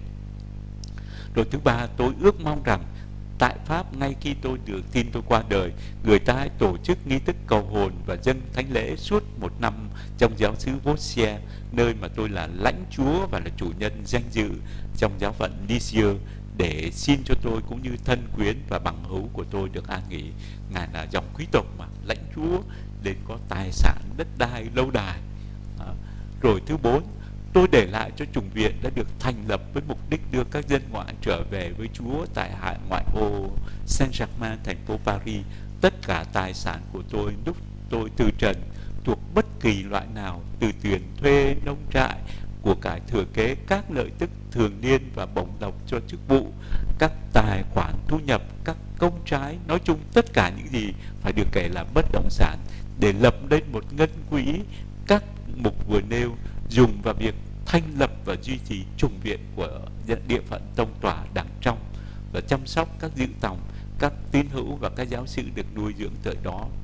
Rồi thứ ba, tôi ước mong rằng tại Pháp, ngay khi tôi được tin tôi qua đời, người ta hãy tổ chức nghi thức cầu hồn và dâng thánh lễ suốt một năm trong giáo xứ Vauxiers, nơi mà tôi là lãnh chúa và là chủ nhân danh dự trong giáo phận Lisieux, để xin cho tôi cũng như thân quyến và bằng hữu của tôi được an nghỉ. Ngài là dòng quý tộc mà, lãnh chúa nên có tài sản đất đai lâu đài. À, rồi thứ bốn, tôi để lại cho chủng viện đã được thành lập với mục đích đưa các dân ngoại trở về với Chúa tại hải ngoại ô Saint-Germain, thành phố Paris. Tất cả tài sản của tôi lúc tôi từ trần, thuộc bất kỳ loại nào, từ tiền thuê nông trại, của cải thừa kế, các lợi tức thường niên và bổng lộc cho chức vụ, các tài khoản thu nhập, các công trái, nói chung tất cả những gì phải được kể là bất động sản, để lập lên một ngân quỹ các mục vừa nêu, dùng vào việc thành lập và duy trì chủng viện của địa phận Tông Tòa Đàng Trong, và chăm sóc các dự tòng, các tín hữu và các giáo sĩ được nuôi dưỡng tại đó.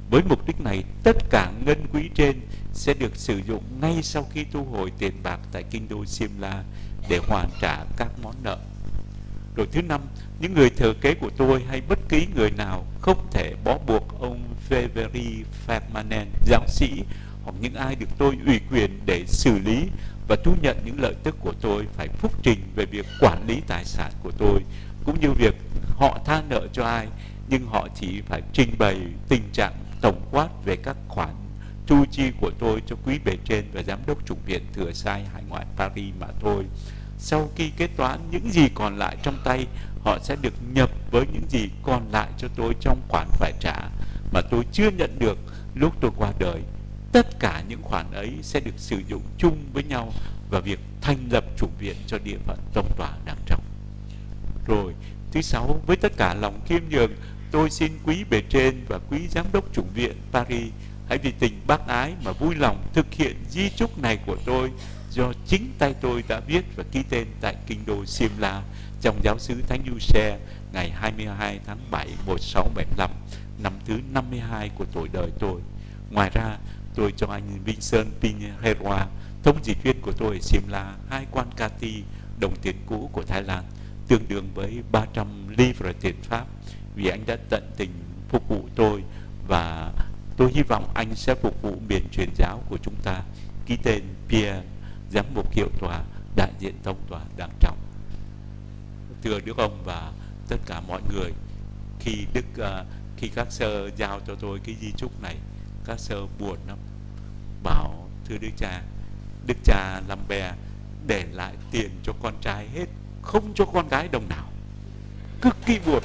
Với mục đích này, tất cả ngân quỹ trên sẽ được sử dụng ngay sau khi thu hồi tiền bạc tại kinh đô Simla để hoàn trả các món nợ. Rồi thứ năm, những người thừa kế của tôi hay bất kỳ người nào không thể bó buộc ông Feveri Fermanen, giáo sĩ, hoặc những ai được tôi ủy quyền để xử lý và thu nhận những lợi tức của tôi phải phúc trình về việc quản lý tài sản của tôi, cũng như việc họ tha nợ cho ai, nhưng họ chỉ phải trình bày tình trạng tổng quát về các khoản thu chi của tôi cho quý bề trên và giám đốc chủng viện thừa sai hải ngoại Paris mà thôi. Sau khi kết toán những gì còn lại trong tay, họ sẽ được nhập với những gì còn lại cho tôi trong khoản phải trả mà tôi chưa nhận được lúc tôi qua đời. Tất cả những khoản ấy sẽ được sử dụng chung với nhau vào việc thành lập chủng viện cho địa phận tông tòa đàng trọng. Rồi, thứ sáu, với tất cả lòng khiêm nhường, tôi xin quý bề trên và quý giám đốc chủng viện Paris hãy vì tình bác ái mà vui lòng thực hiện di chúc này của tôi do chính tay tôi đã viết và ký tên tại kinh đô Simla trong giáo xứ Thánh Giuse ngày hai mươi hai tháng bảy một nghìn sáu trăm bảy mươi lăm, năm thứ năm mươi hai của tuổi đời tôi. Ngoài ra, tôi cho anh Vincent Pinheiro, thông dịch viên của tôi ở Simla, hai quan kati đồng tiền cũ của Thái Lan, tương đương với ba trăm livre tiền Pháp, vì anh đã tận tình phục vụ tôi và tôi hy vọng anh sẽ phục vụ miền truyền giáo của chúng ta. Ký tên Pierre, giám mục hiệu tòa, đại diện tông tòa đàng trọng. Thưa Đức ông và tất cả mọi người, khi Đức uh, khi các sơ giao cho tôi cái di chúc này, các sơ buồn lắm, bảo thưa Đức cha, Đức cha Lambert để lại tiền cho con trai hết, không cho con gái đồng nào, cực kỳ buồn.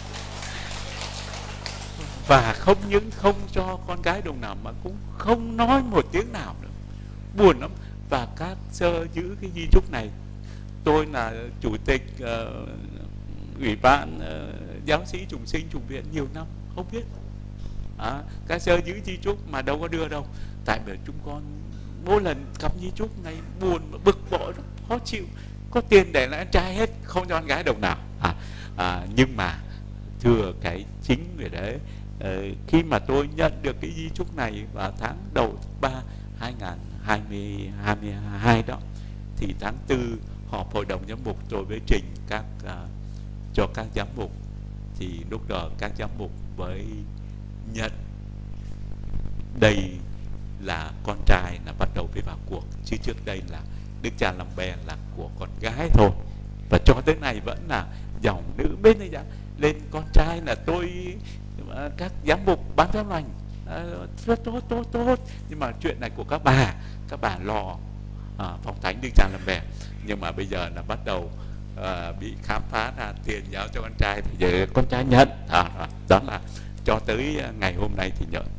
Và không những không cho con gái đồng nào mà cũng không nói một tiếng nào nữa, buồn lắm. Và các sơ giữ cái di chúc này. Tôi là chủ tịch uh, ủy ban uh, giáo sĩ chủng sinh chủng viện nhiều năm, không biết. À, các sơ giữ di chúc mà đâu có đưa đâu. Tại bởi chúng con mỗi lần cắm di chúc này buồn, bực bội, khó chịu. Có tiền để lại anh trai hết, không cho con gái đồng nào. À, à, nhưng mà thưa cái chính về đấy, uh, khi mà tôi nhận được cái di chúc này vào tháng đầu tháng ba hai nghìn hai mươi hai đó, thì tháng tư họp hội đồng giám mục tôi với trình các uh, cho các giám mục, thì lúc đó các giám mục với nhận đây là con trai là bắt đầu phải vào cuộc, chứ trước đây là Đức cha Lambert là của con gái thôi, và cho tới nay vẫn là dòng nữ bên đây. Lên con trai là tôi uh, các giám mục bán phép lành tốt tốt tốt tốt, nhưng mà chuyện này của các bà, các bà lo à, phong thánh Đức cha Lambert. Nhưng mà bây giờ là bắt đầu à, bị khám phá ra tiền giao cho con trai thì giờ con trai nhận. À, đó là cho tới ngày hôm nay thì nhận.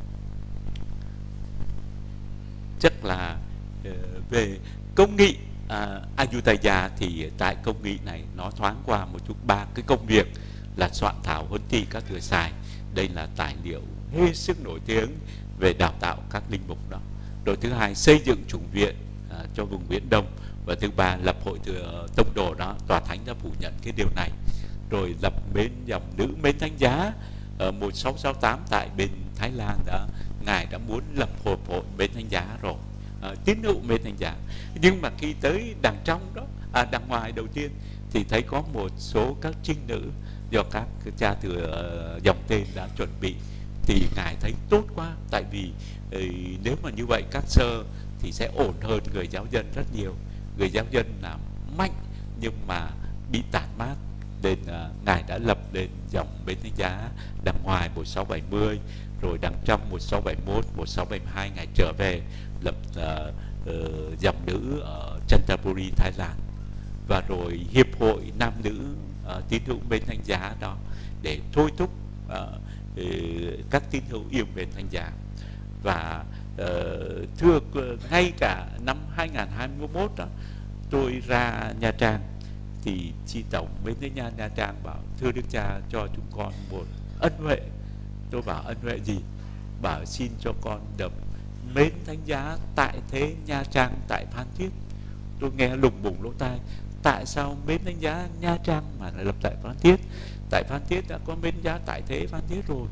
Chắc là uh, về công nghị uh, Ayutthaya thì tại công nghị này nó thoáng qua một chút. Ba cái công việc là soạn thảo huấn thị các thừa sai. Đây là tài liệu hết sức nổi tiếng về đào tạo các linh mục đó. Rồi thứ hai, xây dựng chủng viện à, cho vùng Viễn Đông. Và thứ ba, lập hội thừa tông đồ đó. Tòa thánh đã phủ nhận cái điều này. Rồi lập mến dòng nữ mến thánh giá ở một nghìn sáu trăm sáu mươi tám tại bên Thái Lan đã, ngài đã muốn lập hội hội mến thánh giá rồi, à, tín hữu mến thánh giá. Nhưng mà khi tới đằng trong đó, à, đằng ngoài đầu tiên thì thấy có một số các trinh nữ do các cha thừa uh, dòng tên đã chuẩn bị, thì ngài thấy tốt quá. Tại vì uh, nếu mà như vậy các sơ thì sẽ ổn hơn người giáo dân rất nhiều. Người giáo dân là mạnh nhưng mà bị tản mát, nên uh, ngài đã lập lên dòng Mến Thánh Giá đằng ngoài một nghìn sáu trăm bảy mươi, rồi đằng trong một nghìn sáu trăm bảy mươi mốt, một nghìn sáu trăm bảy mươi hai ngài trở về lập uh, uh, dòng nữ ở Chanthaburi, Thái Lan. Và rồi hiệp hội nam nữ uh, tín hữu Mến Thánh Giá đó để thôi thúc uh, uh, các tín hữu yêu Mến Thánh Giá. Và uh, thưa ngay cả năm hai nghìn hai mươi mốt đó, tôi ra Nha Trang thì chị tổng Mến Thánh Giá Nha Trang bảo thưa Đức Cha cho chúng con một ân huệ. Tôi bảo ân huệ gì? Bảo xin cho con đập Mến Thánh Giá tại thế Nha Trang tại Phan Thiết. Tôi nghe lùng bùng lỗ tai, tại sao Mến Thánh Giá Nha Trang mà lại lập tại Phan Thiết? Tại Phan Thiết đã có Mến Thánh Giá tại thế Phan Thiết rồi.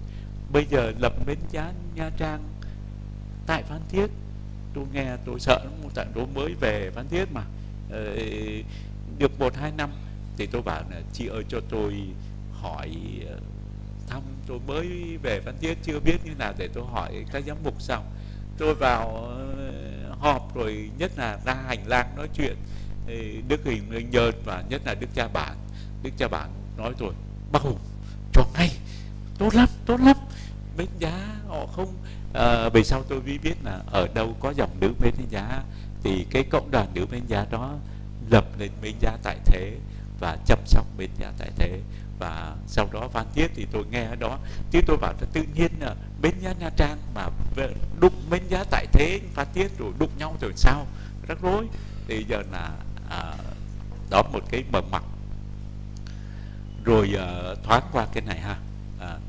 bây giờ lập bến giá Nha Trang tại Phan Thiết. Tôi nghe tôi sợ lắm, tại tôi mới về Phan Thiết mà ờ, được một hai năm. Thì tôi bảo là chị ơi cho tôi hỏi thăm, tôi mới về Phan Thiết chưa biết như nào, để tôi hỏi các giám mục sau. Tôi vào uh, họp rồi, nhất là ra hành lang nói chuyện thì Đức Huỳnh Nhơn và nhất là Đức Cha Bản. Đức Cha Bản nói rồi, bầu cho ngay, tốt lắm, tốt lắm. Bến giá họ không uh, về sau tôi mới biết là ở đâu có dòng nữ bến giá thì cái cộng đoàn nữ bến giá đó lập lên bến giá tại thế và chăm sóc bến giá tại thế. Và sau đó Phan Thiết thì tôi nghe ở đó, chứ tôi bảo là tự nhiên là bến giá Nha Trang mà đụng bến giá tại thế Phan Thiết rồi đụng nhau rồi sao, rắc rối. Thì giờ là à, đó một cái bờ mặt. Rồi à, thoáng qua cái này ha. À,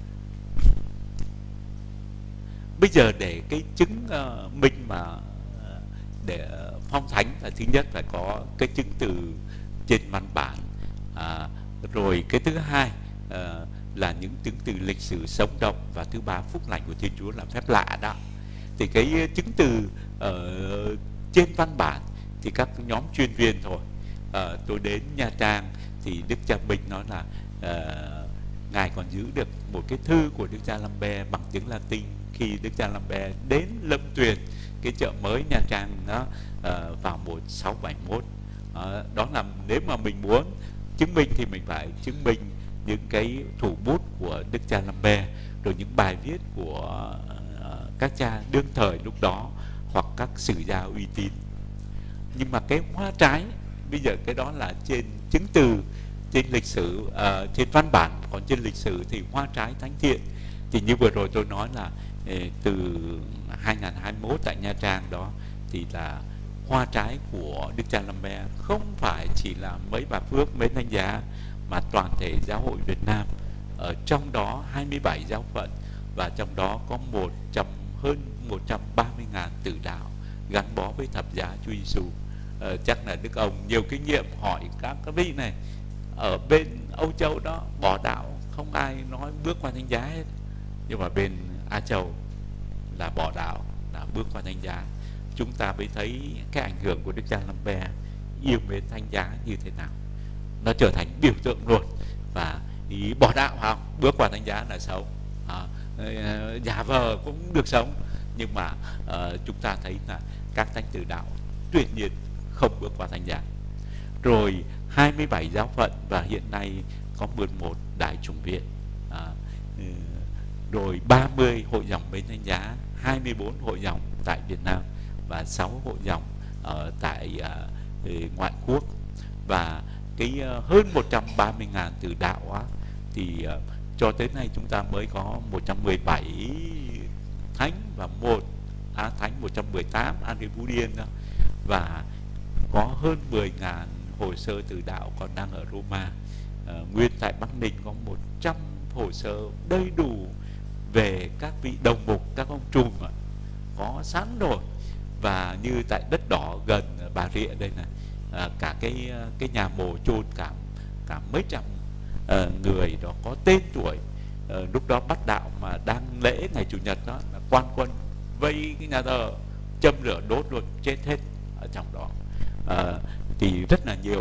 bây giờ để cái chứng uh, minh mà uh, để phong thánh là thứ nhất phải có cái chứng từ trên văn bản, à, rồi cái thứ hai uh, là những chứng từ lịch sử sống động, và thứ ba phúc lành của Thiên Chúa là phép lạ đó. Thì cái chứng từ uh, trên văn bản thì các nhóm chuyên viên thôi. Uh, tôi đến Nha Trang thì Đức Cha Minh nói là uh, ngài còn giữ được một cái thư của Đức Cha Lambert bằng tiếng Latin khi Đức Cha Lambert đến Lâm Tuyền, cái chợ mới Nha Trang đó, uh, vào một nghìn sáu trăm bảy mươi mốt. Uh, đó là nếu mà mình muốn chứng minh thì mình phải chứng minh những cái thủ bút của Đức Cha Lambert, rồi những bài viết của uh, các cha đương thời lúc đó hoặc các sử gia uy tín. Nhưng mà cái hoa trái bây giờ cái đó là trên chứng từ, trên lịch sử, uh, trên văn bản. Còn trên lịch sử thì hoa trái thánh thiện. Thì như vừa rồi tôi nói là eh, từ hai nghìn không trăm hai mươi mốt tại Nha Trang đó thì là hoa trái của Đức Cha Lambert không phải chỉ là mấy bà phước, mấy thánh giá, mà toàn thể giáo hội Việt Nam. Ở trong đó hai mươi bảy giáo phận, và trong đó có một trăm, hơn một trăm ba mươi nghìn tử đạo gắn bó với thập giá Chúa Giêsu. Ờ, chắc là Đức ông nhiều kinh nghiệm hỏi các các vị này ở bên Âu Châu đó bỏ đạo không ai nói bước qua thánh giá hết, nhưng mà bên Á Châu là bỏ đạo, là bước qua thánh giá. Chúng ta mới thấy cái ảnh hưởng của Đức Cha Lambert yêu mến thánh giá như thế nào, nó trở thành biểu tượng luôn. Và ý bỏ đạo không, bước qua thánh giá là xấu, à, giả vờ cũng được sống, nhưng mà uh, chúng ta thấy là các thánh tử đạo tuyệt nhiên không bước qua thánh giá. Rồi hai mươi bảy giáo phận, và hiện nay có mười một đại chủng viện, à, rồi ba mươi hội dòng bên thánh giá, hai mươi bốn hội dòng tại Việt Nam và sáu hội dòng ở tại uh, ngoại quốc. Và cái uh, hơn một trăm ba mươi nghìn tử đạo á, thì uh, cho tới nay chúng ta mới có một trăm mười bảy thánh và một á, thánh một trăm mười tám Antibudian đó, và có hơn mười nghìn hồ sơ tử đạo còn đang ở Roma. Uh, nguyên tại Bắc Ninh có một trăm hồ sơ đầy đủ về các vị đồng mục, các ông trùm ạ, có sẵn rồi. Và như tại đất đỏ gần Bà Rịa đây này, à, cả cái cái nhà mồ chôn cả cả mấy trăm uh, người đó có tên tuổi. Uh, lúc đó bắt đạo mà đang lễ ngày chủ nhật đó là quan quân vây cái nhà thờ, châm lửa đốt luôn, chết hết ở trong đó. Uh, thì rất là nhiều.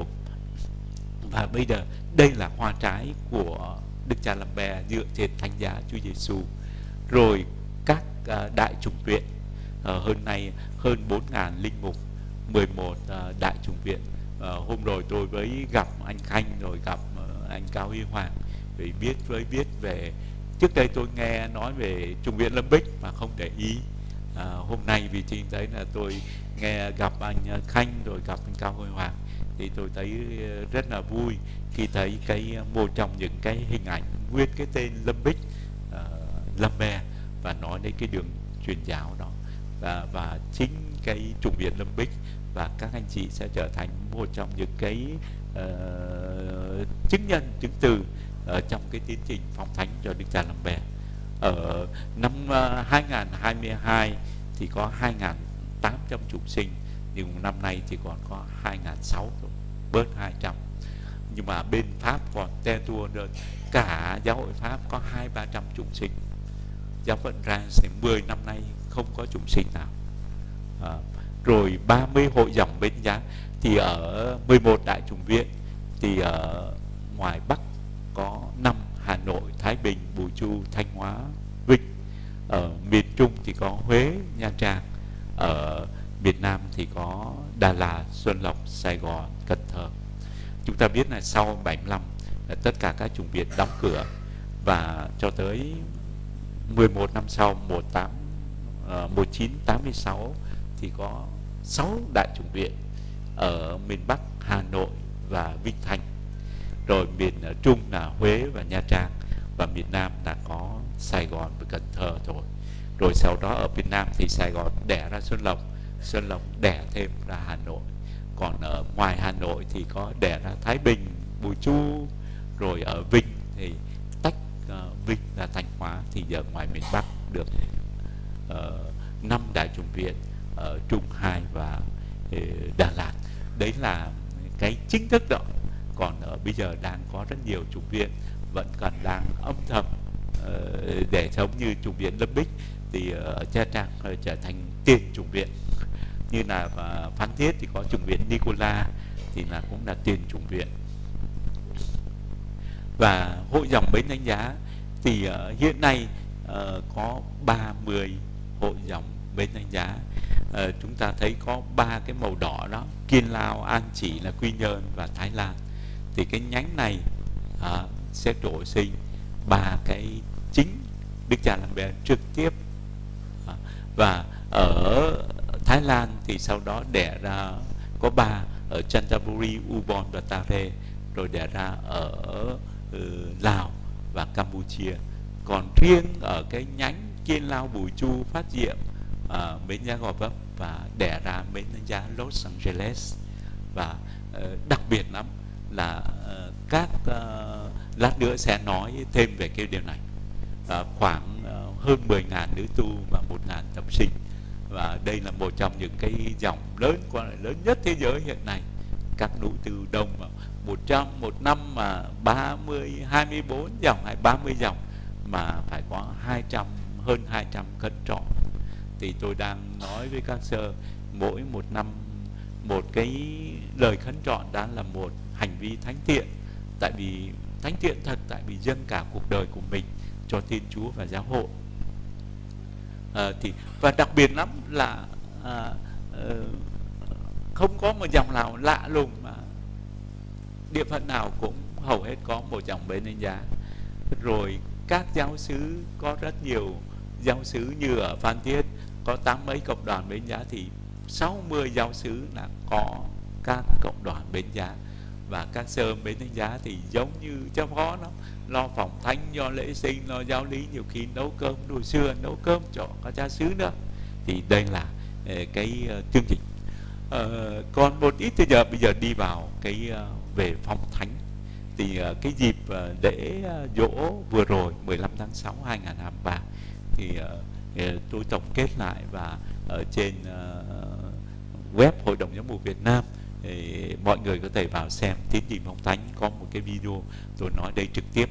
Và bây giờ đây là hoa trái của Đức Cha Lambert dựa trên thánh giá Chúa Giêsu. Rồi các uh, đại chủng viện, uh, hơn nay hơn bốn nghìn linh mục, mười một uh, đại chủng viện. Uh, hôm rồi tôi mới gặp anh Khanh, rồi gặp uh, anh Cao Huy Hoàng, để biết với biết về. Trước đây tôi nghe nói về chủng viện Lâm Bích mà không để ý. Uh, hôm nay vì chính đấy là tôi nghe gặp anh Khanh rồi gặp anh Cao Huy Hoàng, thì tôi thấy rất là vui khi thấy cái một trong những cái hình ảnh nguyên cái tên Lâm Bích, uh, Lambert, và nói đến cái đường truyền giáo đó. Và, và chính cái chủng viện Lâm Bích và các anh chị sẽ trở thành một trong những cái uh, chứng nhân, chứng từ uh, trong cái tiến trình phong thánh cho Đức Cha Lambert. Ở năm uh, hai nghìn không trăm hai mươi hai thì có hai nghìn tám trăm chủng sinh, nhưng năm nay thì còn có hai nghìn sáu trăm rồi, bớt hai trăm. Nhưng mà bên Pháp còn te tua nữa, cả giáo hội Pháp có hai ba trăm chủng sinh. giáo phận Reims thì mười năm nay không có chủng sinh nào. À, rồi ba mươi hội dòng Bến Giá thì ở mười một đại chủng viện thì ở ngoài Bắc có năm: Hà Nội, Thái Bình, Bùi Chu, Thanh Hóa, Vinh. Ở miền Trung thì có Huế, Nha Trang. Ở miền Nam thì có Đà Lạt, Xuân Lộc, Sài Gòn, Cần Thơ. Chúng ta biết là sau bảy mươi lăm là tất cả các chủng viện đóng cửa, và cho tới mười một năm sau, một nghìn chín trăm tám mươi sáu thì có sáu đại chủng viện ở miền Bắc, Hà Nội và Vinh Thành. Rồi miền Trung là Huế và Nha Trang, và miền Nam là có Sài Gòn và Cần Thơ rồi. Rồi sau đó ở miền Nam thì Sài Gòn đẻ ra Xuân Lộc, Xuân Lộc đẻ thêm ra Hà Nội. Còn ở ngoài Hà Nội thì có đẻ ra Thái Bình, Bùi Chu. Rồi ở Vinh thì tách uh, Vinh ra Thanh Hóa. Thì giờ ngoài miền Bắc được năm uh, đại chủng viện ở Trung hai và uh, Đà Lạt. Đấy là cái chính thức đó. Còn ở bây giờ đang có rất nhiều chủng viện vẫn còn đang âm thầm uh, để giống như chủng viện Lâm Bích thì ở uh, Nha Trang uh, trở thành tiền chủng viện. Như là uh, Phan Thiết thì có chủng viện Nicola thì là cũng là tiền chủng viện. Và hội dòng Bến Đánh Giá thì uh, hiện nay uh, có ba mươi hội dòng Bến Đánh Giá. Uh, chúng ta thấy có ba cái màu đỏ đó: Kiên Lao, An Chỉ là Quy Nhơn và Thái Lan. Thì cái nhánh này uh, sẽ trổ sinh ba cái chính Đức Cha Lambert trực tiếp. Uh, và ở Thái Lan thì sau đó đẻ ra có ba ở Chanthaburi, Ubon và Tare, rồi đẻ ra ở uh, Lào và Campuchia. Còn riêng ở cái nhánh Kiên Lao, Bùi Chu, Phát Diệm, uh, Bến Giá Gò Vấp và đẻ ra Bến Đánh Giá Los Angeles. Và uh, đặc biệt lắm là uh, các uh, lát nữa sẽ nói thêm về cái điều này. Uh, khoảng uh, hơn mười nghìn nữ tu và một nghìn tập sinh. Và đây là một trong những cái dòng lớn lớn nhất thế giới hiện nay. Các nữ tu đông mà một trăm một năm mà ba mươi, hai mươi bốn dòng hay ba mươi dòng mà phải có hai trăm, hơn hai trăm khấn trọn. Thì tôi đang nói với các sơ, mỗi một năm một cái lời khấn trọn đã là một hành vi thánh thiện. Tại vì thánh thiện thật, tại vì dâng cả cuộc đời của mình cho Thiên Chúa và giáo hội. À, thì và đặc biệt lắm là à, à, không có một dòng nào lạ lùng mà địa phận nào cũng hầu hết có một dòng Bến Đánh Giá. Rồi các giáo xứ có rất nhiều giáo xứ, như ở Phan Thiết có tám mấy cộng đoàn Bến Giá thì sáu mươi giáo xứ là có các cộng đoàn Bến Giá. Và các sơ Bến Đánh Giá thì giống như cho khó lắm, lo phòng thánh, do lễ sinh, lo giáo lý, nhiều khi nấu cơm hồi xưa nấu cơm cho các cha xứ nữa. Thì đây là cái uh, chương trình. Uh, còn một ít bây giờ bây giờ đi vào cái uh, về phong thánh. Thì uh, cái dịp uh, lễ uh, dỗ vừa rồi mười lăm tháng sáu hai nghìn không trăm hai mươi ba thì uh, uh, tôi tổng kết lại, và ở trên uh, web Hội đồng Giám mục Việt Nam thì mọi người có thể vào xem tiến trình phong thánh, có một cái video tôi nói đây trực tiếp.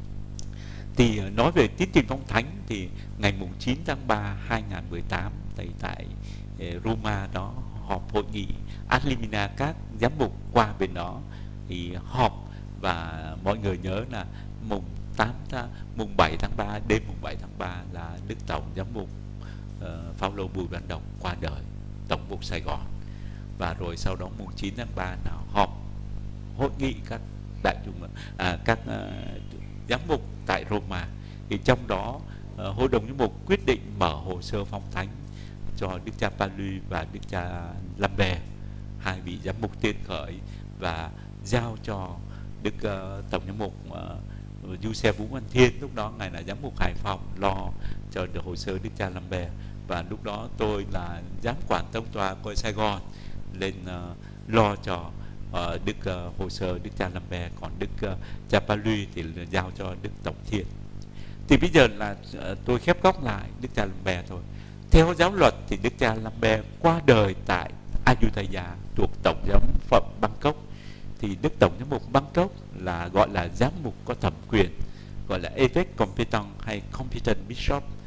Thì uh, nói về tiến trình phong thánh thì ngày mùng chín tháng ba hai nghìn không trăm mười tám tại tại uh, Roma đó họp hội nghị Ad Limina, các giám mục qua bên đó thì họp. Và mọi người nhớ là mùng tám mùng bảy tháng ba, đêm mùng bảy tháng ba là Đức Tổng Giám mục uh, Phao-lô Bùi Văn Đọc qua đời, Tổng mục Sài Gòn. Và rồi sau đó mùng chín tháng ba là họp hội nghị các đại chúng à, các uh, giám mục tại Roma. Thì trong đó uh, Hội đồng Giám mục quyết định mở hồ sơ phong thánh cho Đức cha Palu và Đức cha Lambert, hai vị giám mục tiên khởi, và giao cho Đức uh, Tổng giám mục uh, Giuse Vũ Văn Thiên, lúc đó ngài là giám mục Hải Phòng, lo cho được hồ sơ Đức cha Lambert. Và lúc đó tôi là giám quản tông tòa của Sài Gòn lên uh, lo cho uh, Đức uh, hồ sơ Đức cha Lambert, còn Đức uh, cha Palu thì giao cho Đức Tổng Thiên. Thì bây giờ là uh, tôi khép góc lại Đức cha Lambert thôi. Theo giáo luật thì Đức cha Lambert qua đời tại Ayutthaya thuộc Tổng giám phận Bangkok. Thì Đức Tổng giám mục Bangkok là gọi là giám mục có thẩm quyền, gọi là Évêque competent hay competent bishop.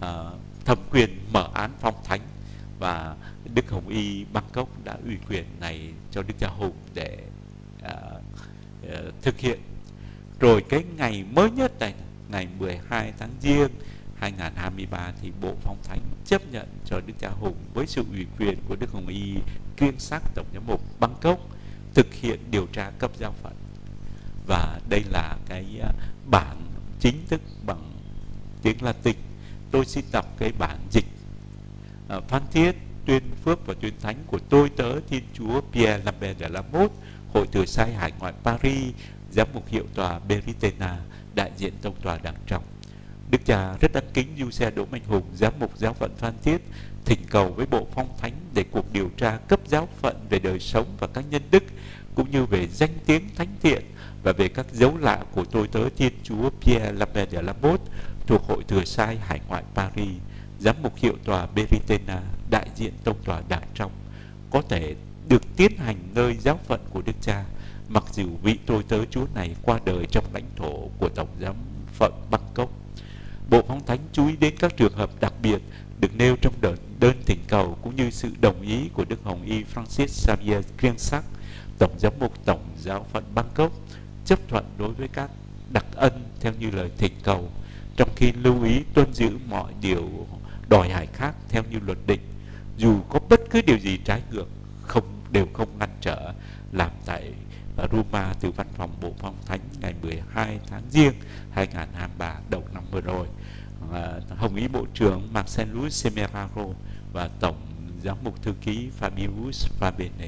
uh, thẩm quyền mở án phong thánh, và Đức Hồng Y Bangkok đã ủy quyền này cho Đức Cha Hùng để uh, uh, thực hiện. Rồi cái ngày mới nhất này, ngày mười hai tháng Giêng hai nghìn không trăm hai mươi ba, thì Bộ Phong Thánh chấp nhận cho Đức Cha Hùng với sự ủy quyền của Đức Hồng Y Kiêng Sắc Tổng giám mục Bangkok thực hiện điều tra cấp giáo phận. Và đây là cái bản chính thức bằng tiếng Latin. Tôi xin đọc cái bản dịch à, Phan Thiết, Tuyên Phước và Tuyên Thánh của tôi tớ Thiên Chúa Pierre Lambert de la Motte, Hội Thừa Sai Hải ngoại Paris, Giám mục hiệu tòa Beritena, đại diện tông tòa Đàng Trong. Đức cha rất đáng kính Du Xe Đỗ Mạnh Hùng, Giám mục giáo phận Phan Thiết, thỉnh cầu với Bộ Phong Thánh để cuộc điều tra cấp giáo phận về đời sống và các nhân đức, cũng như về danh tiếng thánh thiện và về các dấu lạ của tôi tớ Thiên Chúa Pierre Lambert de la Motte thuộc Hội Thừa Sai Hải ngoại Paris, Giám mục hiệu tòa Beritena, đại diện tông tòa Đàng Trong, có thể được tiến hành nơi giáo phận của Đức cha, mặc dù vị tôi tớ Chúa này qua đời trong lãnh thổ của Tổng giám phận Bangkok. Bộ Phong Thánh chú ý đến các trường hợp đặc biệt được nêu trong đơn, đơn thỉnh cầu, cũng như sự đồng ý của Đức Hồng Y Francis Xavier Kiêng Sắc, Tổng giám mục Tổng giáo phận Bangkok, chấp thuận đối với các đặc ân theo như lời thỉnh cầu, trong khi lưu ý tuân giữ mọi điều đòi hỏi khác theo như luật định, dù có bất cứ điều gì trái ngược không đều không ngăn trở, làm tại Roma từ văn phòng Bộ Phong Thánh ngày mười hai tháng Giêng hai nghìn không trăm hai mươi ba đầu năm vừa rồi. À, Hồng ý Bộ trưởng Marcelo Semeraro và Tổng giám mục thư ký Fabius Fabene.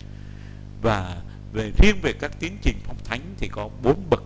Và về riêng về các tiến trình phong thánh thì có bốn bậc.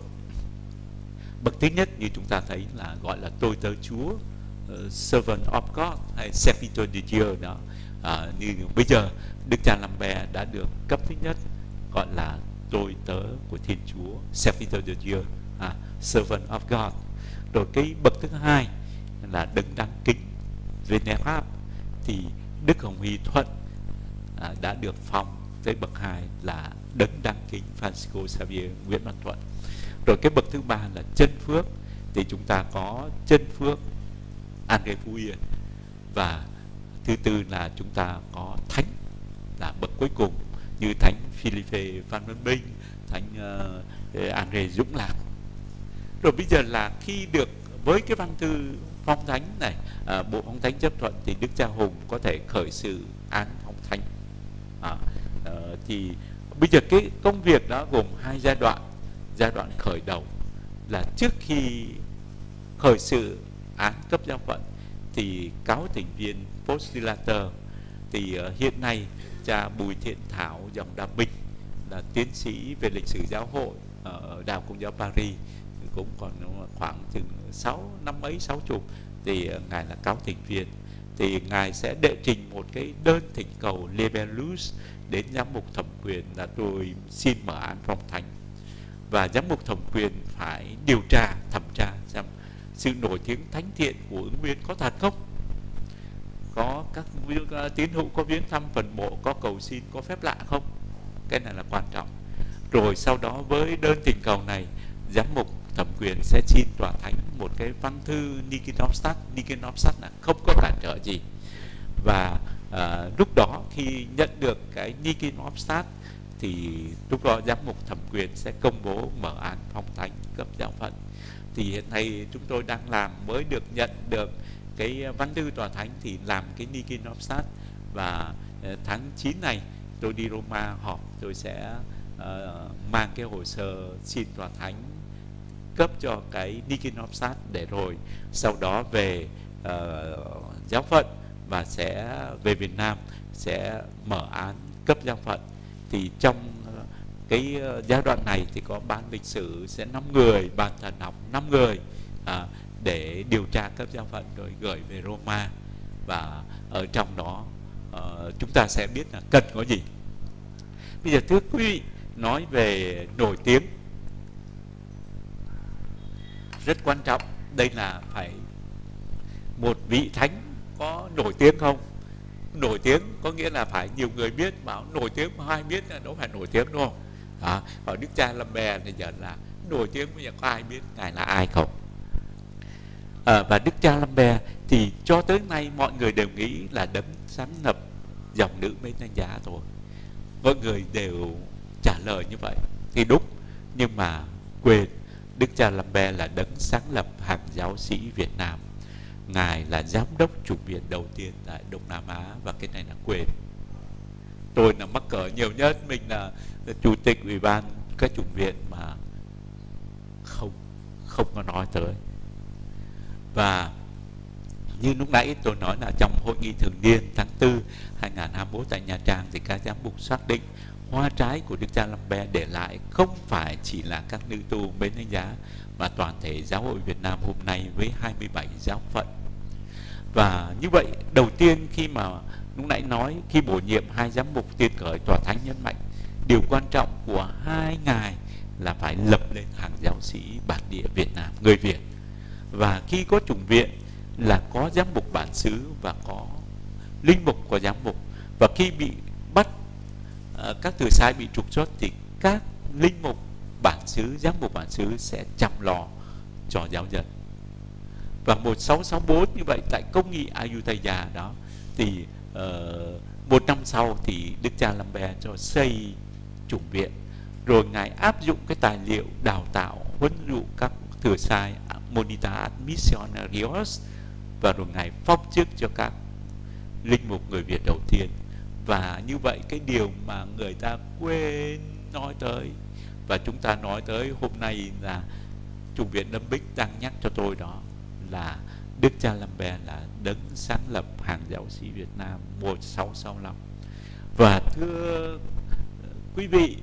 Bậc thứ nhất như chúng ta thấy là gọi là tôi tớ Chúa, uh, servant of God hay serviteur de Dieu đó. À, như bây giờ Đức cha Lambert đã được cấp thứ nhất gọi là tôi tớ của Thiên Chúa, serviteur de Dieu, à, servant of God. Rồi cái bậc thứ hai là đấng đáng kính, venerable, thì Đức Hồng Y Thuận à, đã được phong tới bậc hai là đấng đáng kính Francisco Xavier Nguyễn Văn Thuận. Rồi cái bậc thứ ba là chân phước, thì chúng ta có chân phước André Phú Yên, và thứ tư là chúng ta có thánh là bậc cuối cùng như thánh Philippe Phan Văn Minh, thánh uh, André Dũng Lạc. Rồi bây giờ là khi được với cái văn thư phong thánh này, à, Bộ Phong Thánh chấp thuận, thì Đức cha Hùng có thể khởi sự án phong thánh. À, uh, thì bây giờ cái công việc đó gồm hai giai đoạn. Giai đoạn khởi đầu là trước khi khởi sự án cấp giáo phận thì cáo thỉnh viên postulator, thì uh, hiện nay cha Bùi Thiện Thảo dòng Đa Minh là tiến sĩ về lịch sử giáo hội ở Đại học Công giáo Paris, cũng còn khoảng chừng sáu năm mấy sáu chục, thì uh, ngài là cáo thỉnh viên, thì ngài sẽ đệ trình một cái đơn thỉnh cầu libellus đến giám mục thẩm quyền là tôi xin mở án phong thánh, và giám mục thẩm quyền phải điều tra thẩm tra xem sự nổi tiếng thánh thiện của ứng viên có thật không, có các tín hữu có viếng thăm phần mộ, có cầu xin, có phép lạ không. Cái này là quan trọng. Rồi sau đó với đơn thỉnh cầu này, giám mục thẩm quyền sẽ xin tòa thánh một cái văn thư Nikinomstat. Nikinomstat là không có cản trở gì. Và à, lúc đó khi nhận được cái Nikinomstat thì lúc đó giám mục thẩm quyền sẽ công bố mở án phong thánh cấp giáo phận. Thì hiện nay chúng tôi đang làm, mới được nhận được cái văn thư tòa thánh thì làm cái Nikinomstat, và tháng chín này tôi đi Roma họp, tôi sẽ uh, mang cái hồ sơ xin tòa thánh cấp cho cái Nikinomstat, để rồi sau đó về uh, giáo phận và sẽ về Việt Nam sẽ mở án cấp giáo phận. Thì trong cái giai đoạn này thì có ban lịch sử sẽ năm người, ban thần học năm người à, để điều tra cấp giáo phận rồi gửi về Roma, và ở trong đó uh, chúng ta sẽ biết là cần có gì. Bây giờ thưa quý vị, nói về nổi tiếng rất quan trọng. Đây là phải một vị thánh có nổi tiếng không? Nổi tiếng có nghĩa là phải nhiều người biết, mà nổi tiếng mà ai biết là đâu phải nổi tiếng, đúng không? À, ở Đức cha Lambert thì giờ là nổi tiếng bây giờ có ai biết ngài là ai không? à, và Đức cha Lambert thì cho tới nay mọi người đều nghĩ là đấng sáng lập dòng nữ Mến Thánh Giá thôi. Mọi người đều trả lời như vậy thì đúng, nhưng mà quên Đức cha Lambert là đấng sáng lập hàng giáo sĩ Việt Nam. Ngài là giám đốc chủng viện đầu tiên tại Đông Nam Á, và cái này là quên. Tôi là mắc cỡ nhiều nhất, mình là chủ tịch ủy ban các chủng viện mà không không có nói tới. Và như lúc nãy tôi nói là trong hội nghị thường niên tháng tư hai nghìn không trăm hai mươi mốt tại Nha Trang thì các giám mục xác định hoa trái của Đức cha Lambert để lại không phải chỉ là các nữ tu Mến Thánh Giá, mà toàn thể giáo hội Việt Nam hôm nay với hai mươi bảy giáo phận. Và như vậy, đầu tiên khi mà lúc nãy nói khi bổ nhiệm hai giám mục tiên khởi, Tòa Thánh nhấn mạnh điều quan trọng của hai ngài là phải lập lên hàng giáo sĩ bản địa Việt Nam, người Việt. Và khi có chủng viện là có giám mục bản xứ và có linh mục của giám mục. Và khi bị bắt, các từ sai bị trục xuất thì các linh mục bản xứ, giám mục bản xứ sẽ chăm lo cho giáo dân. Và một nghìn sáu trăm sáu mươi tư như vậy tại công nghị Ayutthaya đó thì uh, một năm sau thì Đức cha Lambert cho xây chủng viện, rồi ngài áp dụng cái tài liệu đào tạo huấn dụ các thừa sai Monita ad Missionarios, và rồi ngài phong chức cho các linh mục người Việt đầu tiên. Và như vậy cái điều mà người ta quên nói tới và chúng ta nói tới hôm nay là chủng viện Lâm Bích đang nhắc cho tôi đó là Đức cha Lambert là đấng sáng lập hàng giáo sĩ Việt Nam một nghìn sáu trăm sáu mươi lăm. Và thưa quý vị,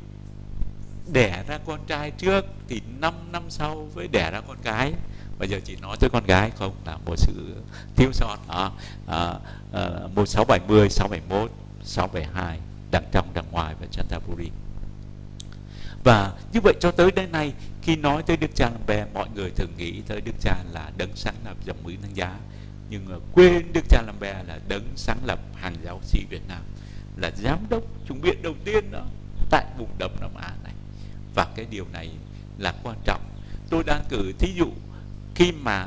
đẻ ra con trai trước thì năm năm sau mới đẻ ra con gái. Bây giờ chỉ nói tới con gái không là một sự thiếu sót. à, à, à, một nghìn sáu trăm bảy mươi, sáu trăm bảy mươi mốt, sáu trăm bảy mươi hai, đằng trong đằng ngoài và Chanthaburi. Và như vậy cho tới đến nay, khi nói tới Đức cha Lambert, mọi người thường nghĩ tới Đức cha là đấng sáng lập dòng Mến Thánh Giá, nhưng quên Đức cha Lambert là đấng sáng lập hàng giáo sĩ Việt Nam, là giám đốc chủng viện đầu tiên đó tại vùng Đông Nam Á này. Và cái điều này là quan trọng. Tôi đang cử thí dụ khi mà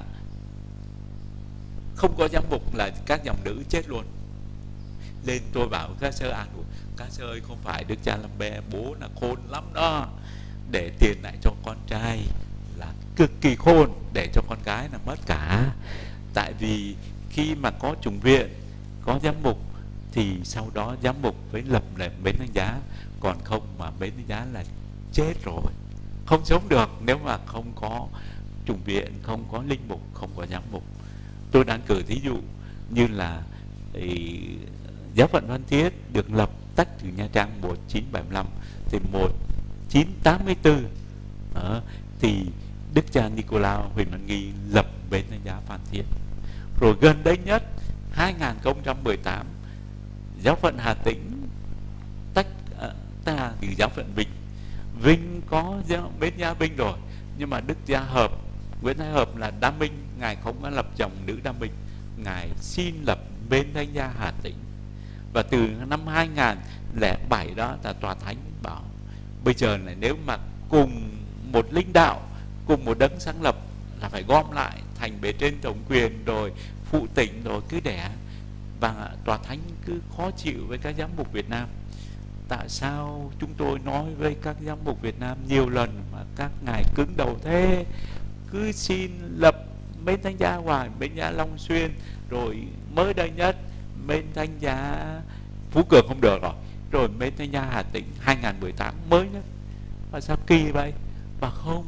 không có giám mục là các dòng nữ chết luôn. Lên tôi bảo các sơ an ủi, các sơ ơi không phải Đức cha Lambert bố là khôn lắm đó, để tiền lại cho con trai là cực kỳ khôn, để cho con gái là mất cả. Tại vì khi mà có chủng viện, có giám mục thì sau đó giám mục phải lập lệnh Mến Thánh Giá, còn không mà Mến Thánh Giá là chết rồi, không sống được nếu mà không có chủng viện, không có linh mục, không có giám mục. Tôi đang cử thí dụ như là ý, giáo phận Phan Thiết được lập tách từ Nha Trang một nghìn chín trăm bảy mươi lăm, thì một nghìn chín trăm tám mươi tư đó, thì Đức cha Nicolau Huỳnh Văn Nghi lập Mến Thánh Giá Phan Thiết. Rồi gần đây nhất hai nghìn không trăm mười tám, giáo phận Hà Tĩnh tách uh, ta từ giáo phận Vinh. Vinh có Mến Thánh Giá Vinh rồi, nhưng mà Đức cha Hợp, Nguyễn Thái Hợp là Đa Minh, ngài không có lập dòng nữ Đa Minh, ngài xin lập Mến Thánh Giá Hà Tĩnh. Và từ năm hai nghìn không trăm lẻ bảy đó là Tòa Thánh bảo bây giờ này, nếu mà cùng một linh đạo, cùng một đấng sáng lập là phải gom lại thành bề trên tổng quyền rồi phụ tỉnh rồi cứ đẻ. Và Tòa Thánh cứ khó chịu với các giám mục Việt Nam. Tại sao chúng tôi nói với các giám mục Việt Nam nhiều lần mà các ngài cứng đầu thế, cứ xin lập Mến Thánh Giá Hoài, Mến Thánh Giá Long Xuyên, rồi mới đây nhất Mến Thánh Giá Phú Cường không được rồi, rồi Mến Thánh Giá Hà Tĩnh hai nghìn không trăm mười tám mới nhất. Và sao kỳ vậy? Và không,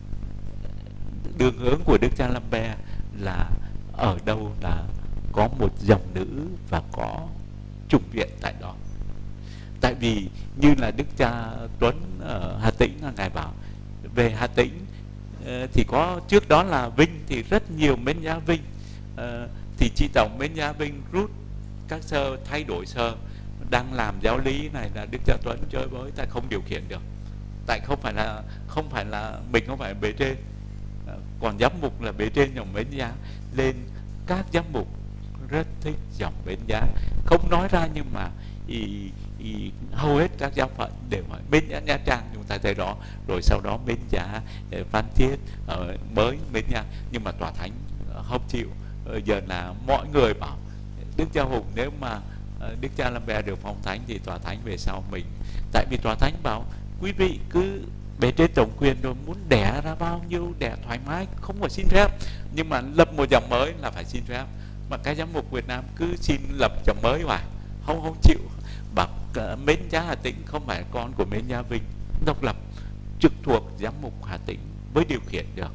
đường hướng của Đức cha Lambert là ở đâu là có một dòng nữ và có chủng viện tại đó. Tại vì như là Đức cha Tuấn ở Hà Tĩnh là ngài bảo về Hà Tĩnh thì có trước đó là Vinh thì rất nhiều Mến Giá Vinh, thì chi tổng Mến Giá Vinh rút các sơ, thay đổi sơ, đang làm giáo lý này là Đức cha Tuấn chơi với, tại không điều khiển được, tại không phải là không phải là mình không phải bề trên, còn giám mục là bề trên dòng Mến Giá lên. Các giám mục rất thích dòng Mến Giá, không nói ra nhưng mà ý, ý, hầu hết các giáo phận đều hỏi Mến Giá Nha Trang, chúng ta thấy đó, rồi sau đó Mến Giá Phan Thiết ở mới Mến Giá, nhưng mà Tòa Thánh không chịu. Ờ, giờ là mọi người bảo Đức Cha Hùng nếu mà uh, Đức Cha Lambert được phong thánh thì tòa thánh về sau mình. Tại vì tòa thánh bảo quý vị cứ bề trên tổng quyền rồi, muốn đẻ ra bao nhiêu đẻ thoải mái, không có xin phép. Nhưng mà lập một dòng mới là phải xin phép. Mà cái giám mục Việt Nam cứ xin lập dòng mới hoài, không không chịu. Bảo uh, Mến Cha Hà Tĩnh không phải con của Mến Gia Vinh, độc lập trực thuộc giám mục Hà Tĩnh mới điều khiển được.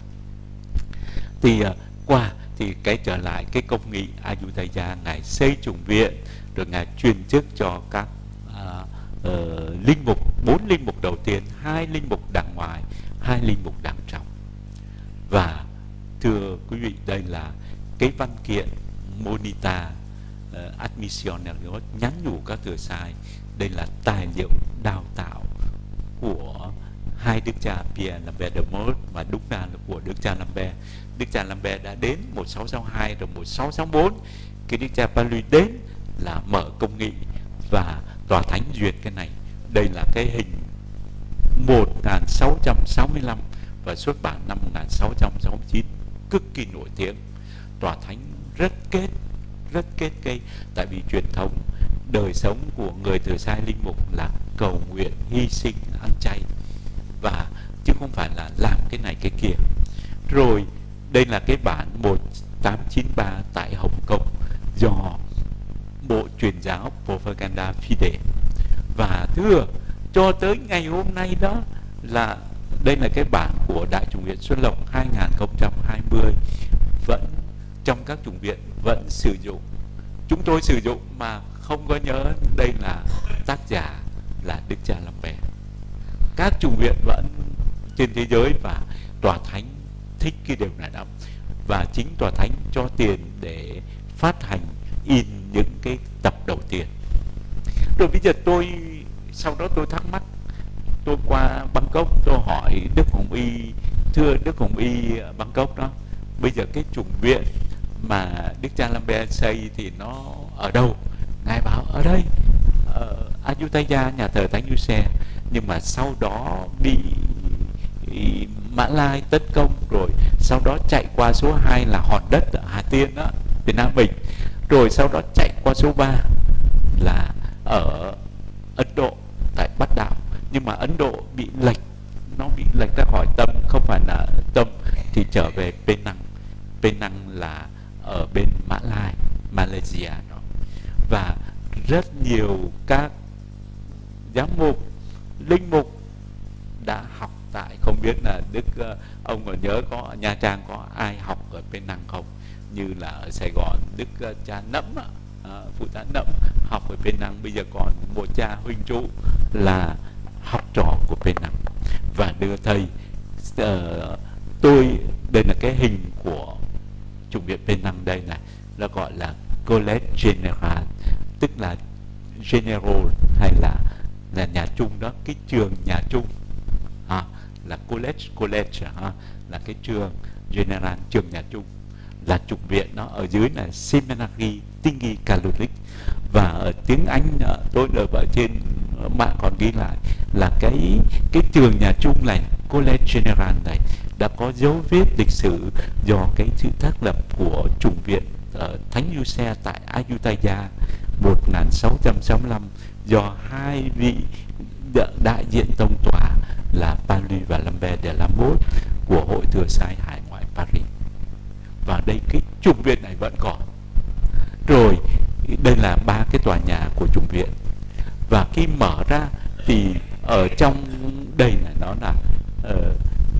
Thì uh, qua thì cái trở lại cái công nghị Ayutthaya, ngài xây chủng viện, rồi ngài truyền chức cho các uh, uh, linh mục, bốn linh mục đầu tiên, hai linh mục đàng ngoài, hai linh mục đàng trong. Và thưa quý vị, đây là cái văn kiện Monita uh, Admissionarius nhắn nhủ các thừa sai. Đây là tài liệu đào tạo của hai đức cha Pierre Lambert de Motte, mà đúng ra là của Đức cha Lambert. Đức cha Lambert đã đến một sáu sáu hai rồi một sáu sáu bốn, cái Đức cha Paul đến là mở công nghị và tòa thánh duyệt cái này. Đây là cái hình một nghìn sáu trăm sáu mươi lăm và xuất bản năm một nghìn sáu trăm sáu mươi chín, cực kỳ nổi tiếng. Tòa thánh rất kết rất kết cây, tại vì truyền thống đời sống của người thừa sai linh mục là cầu nguyện, hy sinh, ăn chay, và chứ không phải là làm cái này cái kia. Rồi đây là cái bản một tám chín ba tại Hồng Kông do Bộ Truyền giáo Propaganda Fide. Và thưa, cho tới ngày hôm nay đó là đây là cái bản của Đại chủng viện Xuân Lộc hai nghìn không trăm hai mươi, vẫn trong các chủng viện vẫn sử dụng. Chúng tôi sử dụng mà không có nhớ đây là tác giả là Đức cha Lambert. Các chủng viện vẫn trên thế giới, và tòa thánh thích cái điều này lắm, và chính tòa thánh cho tiền để phát hành in những cái tập đầu tiên. Rồi bây giờ tôi sau đó tôi thắc mắc, tôi qua Bangkok tôi hỏi Đức Hồng Y, thưa Đức Hồng Y ở Bangkok đó, bây giờ cái chủng viện mà Đức cha Lambert xây thì nó ở đâu? Ngài bảo ở đây, ở Ayutthaya, nhà thờ Thánh Giuse. Nhưng mà sau đó bị Mã Lai tấn công, rồi sau đó chạy qua số hai là hòn đất ở Hà Tiên đó, Việt Nam mình, rồi sau đó chạy qua số ba là ở Ấn Độ tại Bát Đảo. Nhưng mà Ấn Độ bị lệch, nó bị lệch ra khỏi tâm, không phải là tâm, thì trở về Penang. Penang là ở bên Mã Lai, Malaysia đó. Và rất nhiều các giám mục, linh mục đã học tại, không biết là Đức uh, ông còn nhớ có ở Nha Trang có ai học ở Penang không? Như là ở Sài Gòn Đức uh, cha Nẫm, uh, phụ tá Nẫm học ở Penang. Bây giờ còn một cha huynh trụ là học trò của Penang. Và đưa thầy uh, tôi, đây là cái hình của chủng viện Penang đây này, nó gọi là College General, tức là General hay là là nhà chung đó, cái trường nhà chung à, là college college à, là cái trường General, trường nhà chung, là chủng viện. Nó ở dưới là Seminary Tinggi Catholic. Và ở tiếng Anh tôi được ở trên mạng còn ghi lại là cái cái trường nhà chung này, College General này, đã có dấu vết lịch sử do cái sự tác lập của chủng viện ở Thánh Giuse tại Ayutthaya một nghìn sáu trăm sáu mươi lăm do hai vị đại diện tông tòa là Pauli và Lambert de la Motte của Hội Thừa Sai Hải ngoại Paris. Và đây cái chủng viện này vẫn còn. Rồi đây là ba cái tòa nhà của chủng viện. Và khi mở ra thì ở trong đây là nó là uh,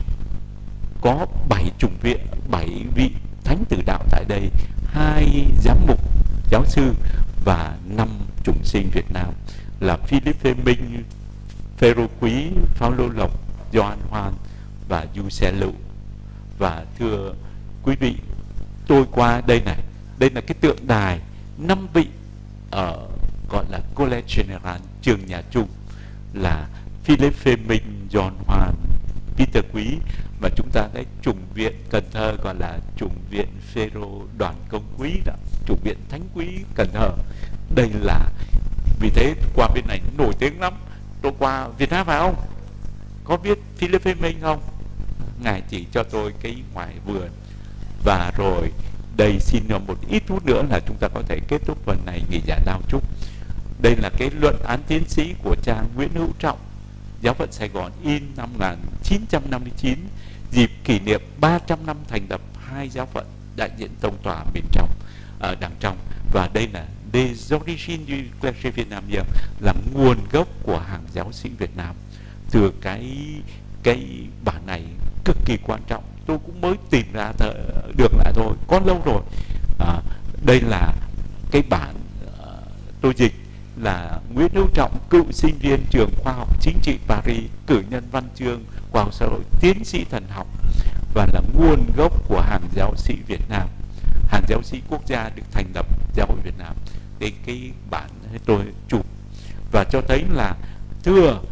có bảy chủng viện, bảy vị thánh tử đạo tại đây, hai giám mục, giáo sư và năm chủng sinh Việt Nam là Philip Phê Minh, Phêrô Quý, Phao-lô Lộc, Gioan Hoan và Du Xe Lụ. Và thưa quý vị, tôi qua đây này, đây là cái tượng đài năm vị ở gọi là College General, trường nhà chung, là Philip Phê Minh, Gioan Hoan, Peter Quý. Và chúng ta thấy chủng viện Cần Thơ gọi là chủng viện Phêrô Đoàn Công Quý đó, chủng viện Thánh Quý Cần Thơ. Đây là, vì thế qua bên này nổi tiếng lắm. Tôi qua Việt Nam phải không? Có biết Philip Phê Minh không? Ngài chỉ cho tôi cái ngoài vườn. Và rồi đây xin một ít phút nữa là chúng ta có thể kết thúc phần này nghỉ giải lao chúc. Đây là cái luận án tiến sĩ của cha Nguyễn Hữu Trọng, Giáo phận Sài Gòn, in năm một nghìn chín trăm năm mươi chín, dịp kỷ niệm ba trăm năm thành lập hai giáo phận đại diện tông tòa miền trong, ở đằng trong. Và đây là Les origines du clergé vietnamien, là nguồn gốc của hàng giáo sĩ Việt Nam. Từ cái cái bản này cực kỳ quan trọng, tôi cũng mới tìm ra th được lại thôi, có lâu rồi. À, đây là cái bản uh, tôi dịch là Nguyễn Hữu Trọng, cựu sinh viên trường khoa học chính trị Paris, cử nhân văn chương, khoa học xã hội, tiến sĩ thần học, và là nguồn gốc của hàng giáo sĩ Việt Nam. Hàng giáo sĩ quốc gia được thành lập giáo hội Việt Nam. Đây cái bản tôi chụp và cho thấy là thưa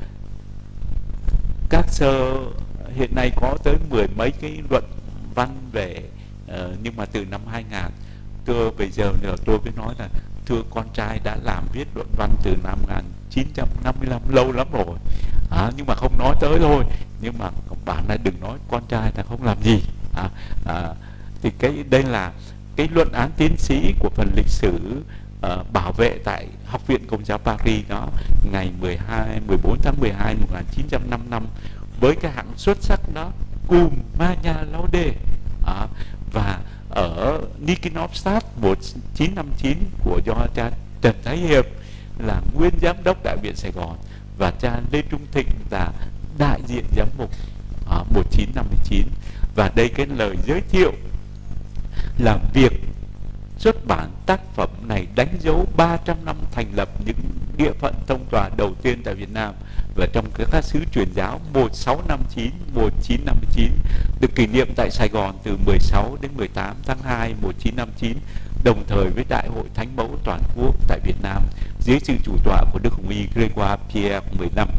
các sơ hiện nay có tới mười mấy cái luận văn về uh, nhưng mà từ năm hai nghìn, thưa bây giờ nữa tôi mới nói là thưa con trai đã làm viết luận văn từ năm một nghìn chín trăm năm mươi lăm, lâu lắm rồi, à, nhưng mà không nói tới thôi. Nhưng mà bạn này đừng nói con trai là không làm gì. À, à, thì cái đây là cái luận án tiến sĩ của phần lịch sử uh, bảo vệ tại Học viện Công giáo Paris đó, ngày mười hai, mười bốn tháng mười hai năm một nghìn chín trăm năm mươi lăm, với cái hạng xuất sắc đó Cum Magna Laude. À, và ở Nikinovstadt một nghìn chín trăm năm mươi chín của do cha Trần Thái Hiệp là nguyên giám đốc Đại viện Sài Gòn, và cha Lê Trung Thịnh là đại diện giám mục ở một nghìn chín trăm năm mươi chín. Và đây cái lời giới thiệu là việc xuất bản tác phẩm này đánh dấu ba trăm năm thành lập những địa phận tông tòa đầu tiên tại Việt Nam, và trong các xứ truyền giáo một nghìn sáu trăm năm mươi chín, một nghìn chín trăm năm mươi chín, được kỷ niệm tại Sài Gòn từ mười sáu đến mười tám tháng hai năm một nghìn chín trăm năm mươi chín, đồng thời với Đại hội Thánh mẫu toàn quốc tại Việt Nam dưới sự chủ tọa của Đức Hồng Y Grégoire Pierre mười lăm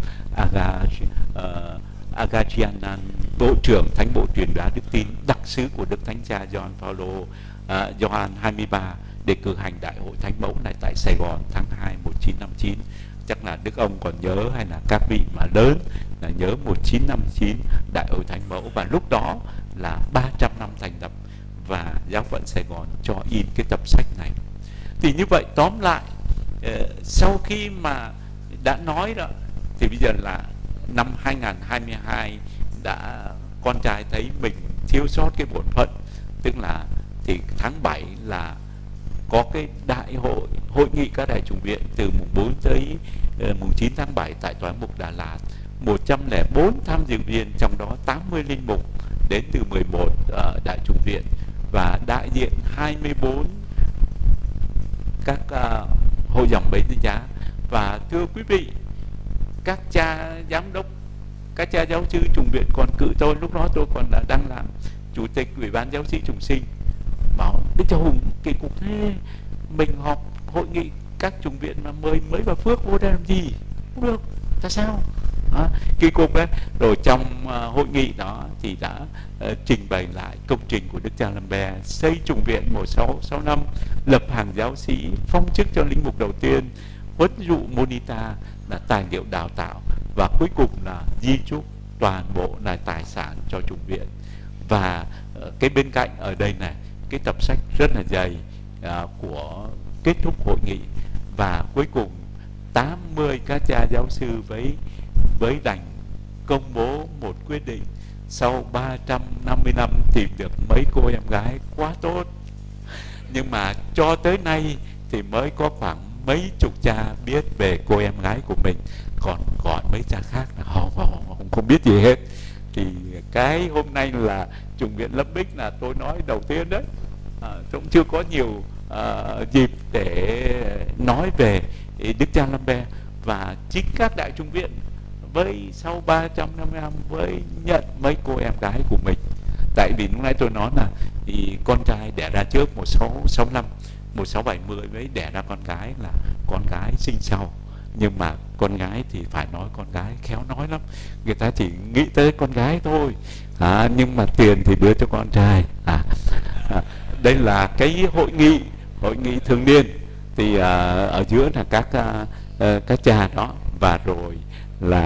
Agachianan, Bộ trưởng Thánh bộ truyền bá đức tin, đặc sứ của Đức Thánh cha Gioan Phaolô uh, Gioan hai mươi ba, để cử hành Đại hội Thánh mẫu này tại Sài Gòn tháng hai năm một nghìn chín trăm năm mươi chín. Chắc là Đức ông còn nhớ, hay là các vị mà lớn là nhớ một nghìn chín trăm năm mươi chín Đại hội Thánh mẫu, và lúc đó là ba trăm năm thành lập, và Giáo phận Sài Gòn cho in cái tập sách này. Thì như vậy tóm lại, uh, sau khi mà đã nói đó, thì bây giờ là năm hai nghìn không trăm hai mươi hai đã con trai thấy mình thiếu sót cái bổn phận, tức là thì tháng bảy là có cái đại hội hội nghị các đại chủng viện từ mùng bốn tới uh, mùng chín tháng bảy tại Tòa mục Đà Lạt, một trăm lẻ bốn tham dự viên, trong đó tám mươi linh mục đến từ mười một uh, đại chủng viện, và đại diện hai mươi bốn các uh, hội dòng bến đánh giá. Và thưa quý vị, các cha giám đốc, các cha giáo sư chủng viện còn cử tôi, lúc đó tôi còn là đang làm chủ tịch Ủy ban giáo sĩ chủng sinh, bảo Đức Cha Hùng kỳ cục thế, mình họp hội nghị các chủng viện mà mời mấy bà Phước vô đây làm gì, không được, tại sao à, kỳ cục đấy. Rồi trong uh, hội nghị đó thì đã uh, trình bày lại công trình của Đức cha Lambert, xây chủng viện một nghìn sáu trăm sáu mươi lăm, lập hàng giáo sĩ, phong chức cho linh mục đầu tiên, huấn dụ Monita là tài liệu đào tạo, và cuối cùng là di chúc toàn bộ là tài sản cho chủng viện. Và uh, cái bên cạnh ở đây này, cái tập sách rất là dày uh, của kết thúc hội nghị, và cuối cùng tám mươi các cha giáo sư với với đành công bố một quyết định sau ba trăm năm mươi năm tìm được mấy cô em gái quá tốt. Nhưng mà cho tới nay thì mới có khoảng mấy chục cha biết về cô em gái của mình, còn còn mấy cha khác là họ không, không, không biết gì hết. Thì cái hôm nay là chủng viện Lâm Bích là tôi nói đầu tiên đấy, à, cũng chưa có nhiều à, dịp để nói về Đức cha Lambert. Và chính các đại chủng viện với sau ba trăm năm mươi năm với nhận mấy cô em gái của mình. Tại vì lúc nãy tôi nói là thì con trai đẻ ra trước một nghìn sáu trăm sáu mươi lăm, một nghìn sáu trăm bảy mươi mới đẻ ra con gái, là con gái sinh sau. Nhưng mà con gái thì phải nói con gái khéo nói lắm, người ta chỉ nghĩ tới con gái thôi, à, nhưng mà tiền thì đưa cho con trai. à, à, Đây là cái hội nghị hội nghị thường niên, thì à, ở giữa là các à, các cha đó, và rồi là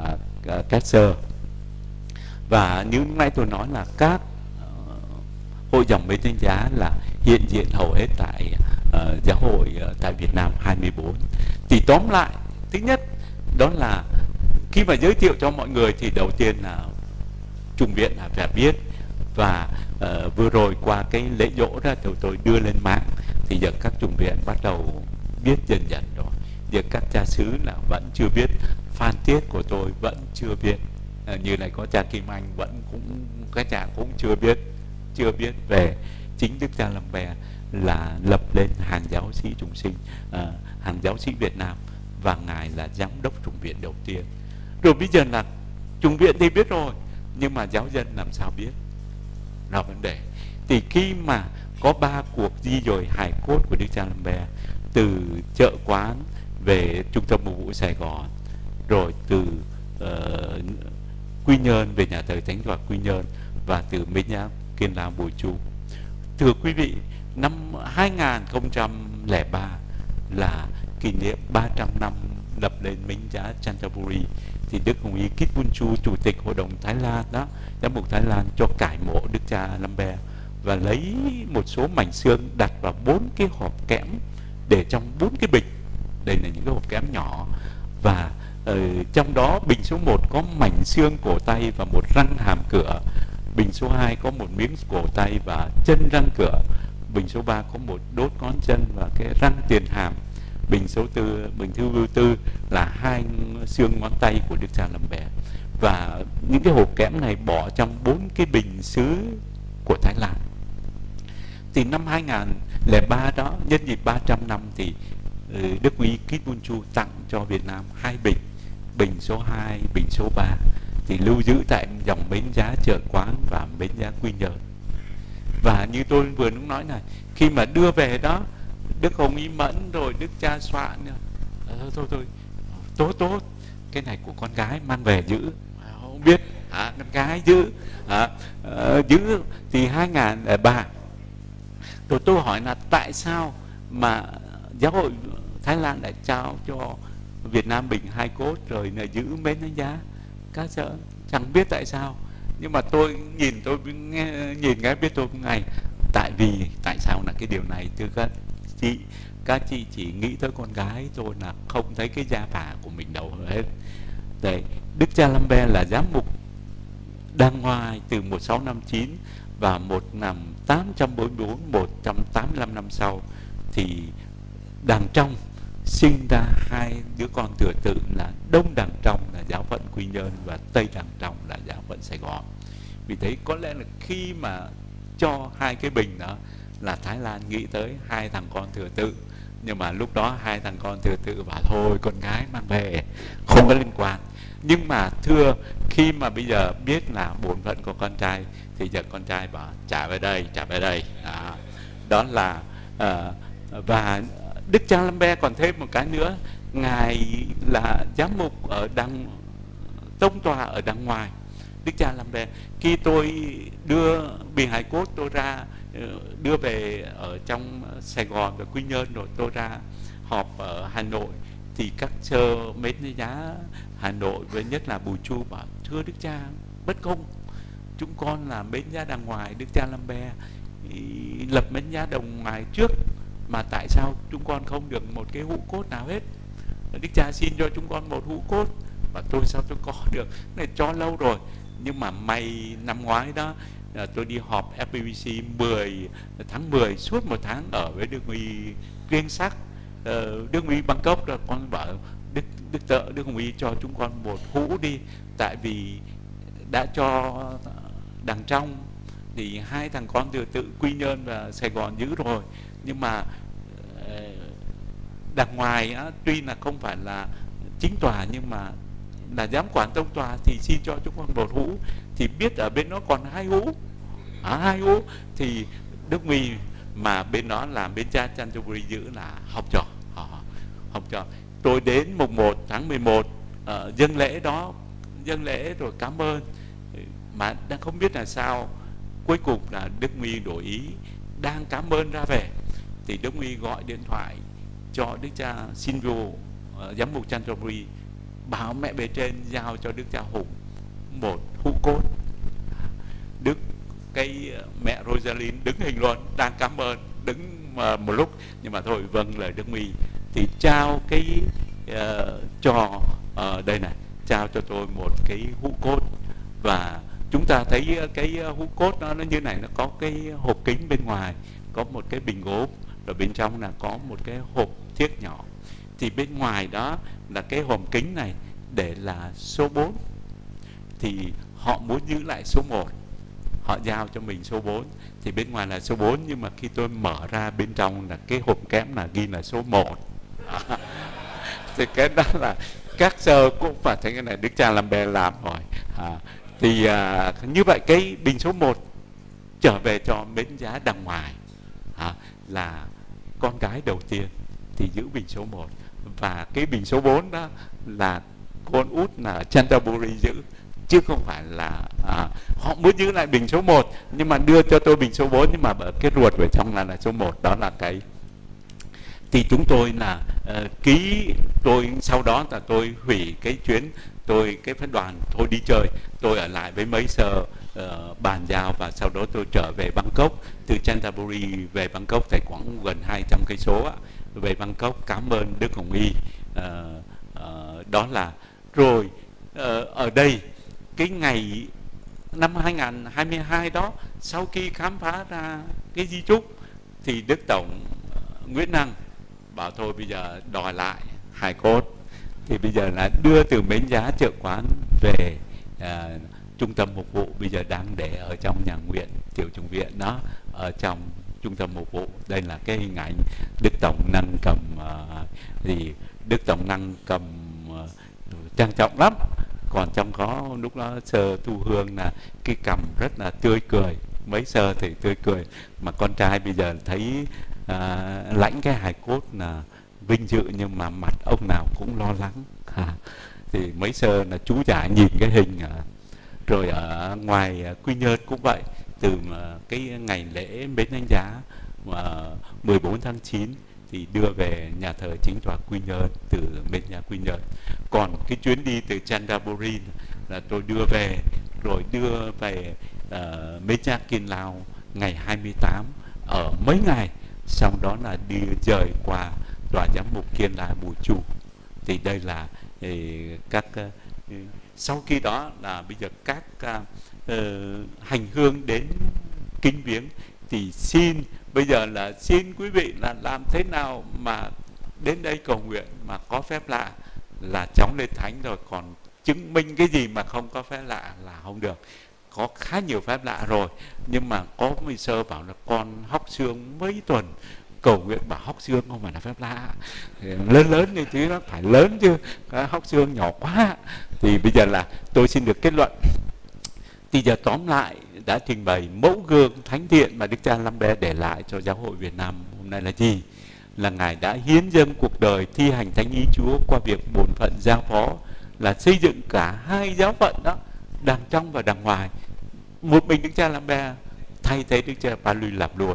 uh, các sơ. Và như lúc nãy tôi nói là các uh, hội dòng Mến Thánh Giá là hiện diện hầu hết tại uh, giáo hội uh, tại Việt Nam hai mươi bốn. Thì tóm lại, thứ nhất đó là khi mà giới thiệu cho mọi người thì đầu tiên là chủng viện là phải biết. Và uh, vừa rồi qua cái lễ dỗ đó tôi, tôi đưa lên mạng thì giờ các chủng viện bắt đầu biết dần dần rồi. Giờ các cha xứ là vẫn chưa biết, fan tiết của tôi vẫn chưa biết, à, như này có cha Kim Anh vẫn cũng các cha cũng chưa biết chưa biết về chính Đức cha Lambert là lập lên hàng giáo sĩ chúng sinh, à, hàng giáo sĩ Việt Nam, và ngài là giám đốc chủng viện đầu tiên. Rồi bây giờ là chủng viện thì biết rồi, nhưng mà giáo dân làm sao biết là vấn đề. Thì khi mà có ba cuộc di dời hài cốt của Đức cha Lambert từ chợ quán về trung tâm mục vụ Sài Gòn, rồi từ uh, Quy Nhơn về nhà thờ Thánh Tòa Quy Nhơn, và từ Mến Nhã Kiên Lao Bùi Chu. Thưa quý vị, năm hai nghìn không trăm lẻ ba là kỷ niệm ba trăm năm lập lên Mến Nhã Canterbury, thì Đức Hồng Y Kít Bun Chu, chủ tịch hội đồng Thái Lan đó, giám mục Thái Lan, cho cải mộ Đức cha Lambert và lấy một số mảnh xương đặt vào bốn cái hộp kẽm, để trong bốn cái bịch. Đây là những cái hộp kẽm nhỏ, và uh, trong đó bình số một có mảnh xương cổ tay và một răng hàm cửa, bình số hai có một miếng cổ tay và chân răng cửa, bình số ba có một đốt ngón chân và cái răng tiền hàm, bình số tư, bình thứ tư là hai xương ngón tay của Đức cha Lambert. Và những cái hộp kẽm này bỏ trong bốn cái bình sứ của Thái Lan. Thì năm hai nghìn không trăm lẻ ba đó, nhân dịp ba trăm năm thì Đức Uy Kít Bun Chu tặng cho Việt Nam hai bình, bình số hai, bình số ba, thì lưu giữ tại dòng Mến Giá Chợ Quán và Mến Giá Quy Nhơn. Và như tôi vừa lúc nói này, khi mà đưa về đó, Đức Hồng Y Mẫn rồi Đức cha Soạn, thôi thôi thôi tốt tốt, cái này của con gái mang về giữ, không biết à, con gái giữ à, uh, giữ thì hai nghìn không trăm lẻ ba. Rồi tôi hỏi là tại sao mà giáo hội Thái Lan lại trao cho Việt Nam bình hai cốt rồi là giữ Mến Thánh Giá? Các sợ chẳng biết tại sao, nhưng mà tôi nhìn tôi nghe, nhìn cái biết tôi cũng ngay. Tại vì tại sao là cái điều này, thưa các chị, các chị chỉ nghĩ tới con gái thôi, là không thấy cái gia phả của mình đâu hết. Đấy, Đức cha Lambert là giám mục đàng ngoài từ một nghìn sáu trăm năm mươi chín, và một năm tám trăm bốn mươi bốn, một trăm tám mươi lăm năm sau thì Đàng Trong sinh ra hai đứa con thừa tự là Đông Đàng Trong là giáo phận Quy Nhơn và Tây Đàng Trong là giáo phận Sài Gòn. Vì thế có lẽ là khi mà cho hai cái bình đó là Thái Lan nghĩ tới hai thằng con thừa tự, nhưng mà lúc đó hai thằng con thừa tự bảo thôi con gái mang về không có liên quan. Nhưng mà thưa, khi mà bây giờ biết là bổn phận của con trai thì giờ con trai bảo trả về đây, trả về đây. Đó, đó là uh, và Đức cha Lambert còn thêm một cái nữa, ngài là giám mục ở đằng tông tòa ở đằng ngoài. Đức cha Lambert, khi tôi đưa bình hài cốt tôi ra đưa về ở trong Sài Gòn và Quy Nhơn, rồi tôi ra họp ở Hà Nội, thì các sơ Mến Thánh Giá Hà Nội với nhất là Bùi Chu bảo thưa Đức cha bất công, chúng con là Mến Giá đằng ngoài, Đức cha Lambert lập Mến Giá đằng ngoài trước, mà tại sao chúng con không được một cái hũ cốt nào hết? Đức cha xin cho chúng con một hũ cốt, và tôi sao tôi có được, này cho lâu rồi. Nhưng mà may năm ngoái đó tôi đi họp ép pê bê xê mười tháng mười, suốt một tháng ở với Đức Uy Kiên Sắc, Đức Uy Bangkok, rồi con bảo Đức Đức Tợ Đức Uy cho chúng con một hũ đi, tại vì đã cho Đàng Trong thì hai thằng con thừa tự Quy Nhơn và Sài Gòn giữ rồi, nhưng mà đằng ngoài á, tuy là không phải là chính tòa nhưng mà là giám quản tông tòa, thì xin cho chúng con một hũ, thì biết ở bên nó còn hai hũ, à, hai hũ thì Đức Uy mà bên đó làm bên cha Canterbury giữ là học trò, học trò. Tôi đến mùng một tháng mười một uh, dâng lễ đó, dâng lễ rồi cảm ơn, mà đang không biết là sao cuối cùng là Đức Uy đổi ý, đang cảm ơn ra về thì Đức Uy gọi điện thoại cho Đức cha Silvio, uh, giám mục Canterbury, bảo mẹ bề trên giao cho Đức cha Hùng một hũ cốt. Đức cái mẹ Rosalind đứng hình luôn, đang cảm ơn, đứng mà một lúc, nhưng mà thôi vâng lời Đức My, thì trao cái uh, cho uh, đây này, trao cho tôi một cái hũ cốt. Và chúng ta thấy cái hũ cốt nó, nó như này, nó có cái hộp kính bên ngoài, có một cái bình gốm, rồi bên trong là có một cái hộp thiếc nhỏ. Thì bên ngoài đó là cái hòm kính này để là số bốn. Thì họ muốn giữ lại số một, họ giao cho mình số bốn. Thì bên ngoài là số bốn, nhưng mà khi tôi mở ra bên trong là cái hộp kẽm là ghi là số một. Thì cái đó là các sơ cũng phải thấy cái này Đức cha Lambert làm rồi. À, thì à, như vậy cái bình số một trở về cho mến giá đằng ngoài, à, là con gái đầu tiên thì giữ bình số một. Và cái bình số bốn đó là con út là Canterbury giữ, chứ không phải là à, họ muốn giữ lại bình số một nhưng mà đưa cho tôi bình số bốn, nhưng mà ở cái ruột ở trong là, là số một. Đó là cái thì chúng tôi là uh, ký. Tôi sau đó là tôi hủy cái chuyến, tôi cái phái đoàn thôi đi chơi, tôi ở lại với mấy sơ uh, bàn giao, và sau đó tôi trở về Bangkok. Từ Canterbury về Bangkok thì khoảng gần hai trăm cây số về Bangkok. Cảm ơn Đức Hồng Y. uh, uh, đó là rồi uh, ở đây cái ngày năm hai nghìn không trăm hai mươi hai đó, sau khi khám phá ra cái di chúc thì Đức Tổng uh, Nguyễn Năng bảo thôi bây giờ đòi lại hài cốt. Thì bây giờ là đưa từ Mến Giá Chợ Quán về uh, trung tâm mục vụ, bây giờ đang để ở trong nhà nguyện Tiểu Chủng Viện đó, ở trong trung tâm mục vụ. Đây là cái hình ảnh Đức Tổng Năng cầm uh, thì Đức Tổng Năng cầm uh, trang trọng lắm. Còn trong có lúc đó sơ Thu Hương là cái cằm rất là tươi cười, mấy sơ thì tươi cười, mà con trai bây giờ thấy à, lãnh cái hài cốt là vinh dự, nhưng mà mặt ông nào cũng lo lắng. À, thì mấy sơ là chú chả nhìn cái hình. À, rồi ở ngoài Quy Nhơn cũng vậy, từ cái ngày lễ Mến Thánh Giá mà mười bốn tháng chín thì đưa về nhà thờ Chính tòa Quy Nhơn từ bên nhà Quy Nhơn. Còn cái chuyến đi từ Canterbury là tôi đưa về, rồi đưa về uh, Mến Giá Kiên Lao ngày hai mươi tám ở mấy ngày, sau đó là đi rời qua tòa giám mục Kiên La Bùi Chu. Thì đây là thì các uh, sau khi đó là bây giờ các uh, uh, hành hương đến kinh viếng thì xin bây giờ là xin quý vị là làm thế nào mà đến đây cầu nguyện mà có phép lạ là chóng lên thánh rồi, còn chứng minh cái gì mà không có phép lạ là không được. Có khá nhiều phép lạ rồi, nhưng mà có một sơ bảo là con hóc xương mấy tuần cầu nguyện bảo hóc xương không phải là phép lạ, lớn lớn như thế nó phải lớn chứ, hóc xương nhỏ quá. Thì bây giờ là tôi xin được kết luận. Thì giờ tóm lại đã trình bày mẫu gương thánh thiện mà Đức cha Lambert để lại cho giáo hội Việt Nam hôm nay là gì? Là Ngài đã hiến dâng cuộc đời thi hành thánh ý Chúa qua việc bổn phận giao phó là xây dựng cả hai giáo phận đó, đằng trong và đằng ngoài. Một mình Đức cha Lambert thay thế Đức cha Paul làm luôn,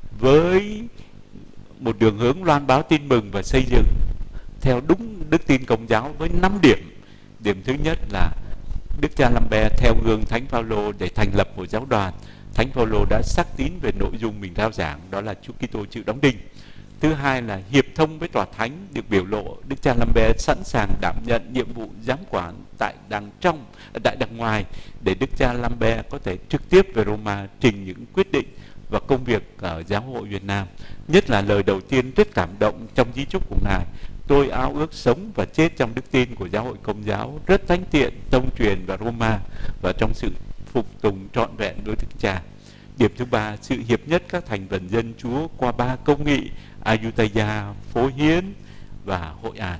với một đường hướng loan báo tin mừng và xây dựng theo đúng đức tin Công giáo với năm điểm. Điểm thứ nhất là Đức cha Lambert theo gương Thánh Phaolô để thành lập một giáo đoàn. Thánh Phaolô đã xác tín về nội dung mình rao giảng, đó là Chúa Kitô chịu đóng đinh. Thứ hai là hiệp thông với tòa thánh được biểu lộ. Đức cha Lambert sẵn sàng đảm nhận nhiệm vụ giám quản tại đằng trong, tại đằng ngoài, để Đức cha Lambert có thể trực tiếp về Roma trình những quyết định và công việc ở giáo hội Việt Nam. Nhất là lời đầu tiên rất cảm động trong di chúc của Ngài: tôi ao ước sống và chết trong đức tin của giáo hội Công giáo, rất thánh thiện, tông truyền và Roma, và trong sự phục tùng trọn vẹn đối Đức Cha. Điểm thứ ba, sự hiệp nhất các thành phần dân Chúa qua ba công nghị Ayutthaya, Phố Hiến và Hội An.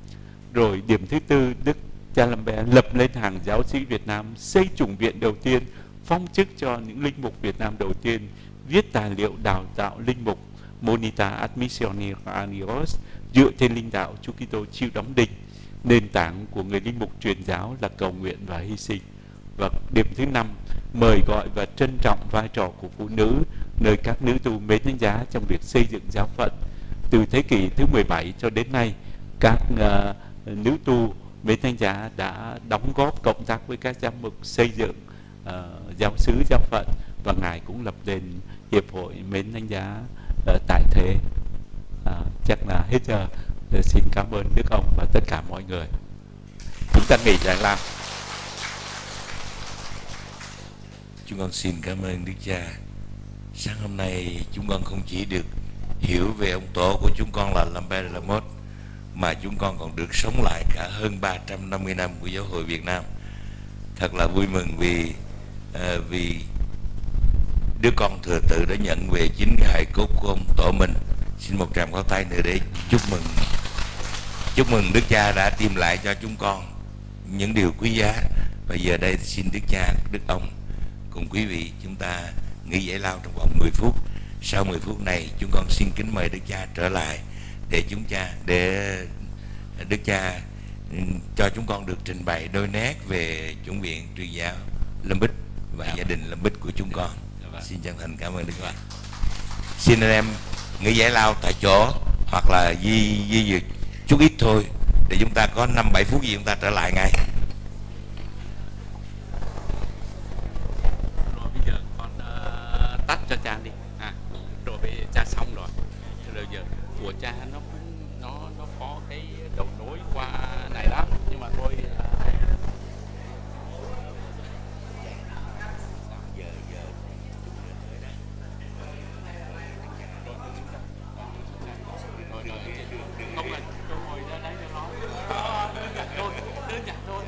Rồi điểm thứ tư, Đức cha Lambert lập lên hàng giáo sĩ Việt Nam, xây chủng viện đầu tiên, phong chức cho những linh mục Việt Nam đầu tiên, viết tài liệu đào tạo linh mục Monita Admissionarios dựa trên linh đạo Chúa Kitô chịu đóng đinh. Nền tảng của người linh mục truyền giáo là cầu nguyện và hy sinh. Và điểm thứ năm, mời gọi và trân trọng vai trò của phụ nữ, nơi các nữ tu Mến Thánh Giá trong việc xây dựng giáo phận. Từ thế kỷ thứ mười bảy cho đến nay, các uh, nữ tu Mến Thánh Giá đã đóng góp cộng tác với các giám mục xây dựng uh, giáo xứ giáo phận, và ngài cũng lập lên hiệp hội mến thánh giá ở tại thế. À, chắc là hết giờ. Tôi xin cảm ơn Đức ông và tất cả mọi người. Chúng ta nghỉ giải lao. Chúng con xin cảm ơn Đức Cha. Sáng hôm nay chúng con không chỉ được hiểu về ông tổ của chúng con là Lambert de la Mothe, mà chúng con còn được sống lại cả hơn ba trăm năm mươi năm của giáo hội Việt Nam. Thật là vui mừng vì uh, vì đứa con thừa tự đã nhận về chính cái hài cốt của ông tổ mình. Xin một tràng pháo tay nữa để chúc mừng chúc mừng Đức Cha đã tìm lại cho chúng con những điều quý giá. Bây giờ đây xin Đức Cha, Đức ông cùng quý vị chúng ta nghỉ giải lao trong vòng mười phút. Sau mười phút này chúng con xin kính mời Đức Cha trở lại để chúng cha để Đức Cha cho chúng con được trình bày đôi nét về chủng viện Truyền giáo Lâm Bích và gia đình Lâm Bích của chúng con. Xin chân thành cảm ơn Đức Cha. Xin anh em nghỉ giải lao tại chỗ hoặc là di di duyệt chút ít thôi để chúng ta có năm bảy phút gì chúng ta trở lại ngay. Rồi bây giờ con uh, tắt cho cha đi. À, rồi bây giờ cha xong rồi. Rồi giờ của cha nó cũng nó nó có cái đầu nối qua này lắm, nhưng mà thôi. Uh, không là tôi ngồi ra đấy cho nó đơn giản thôi, đơn giản thôi.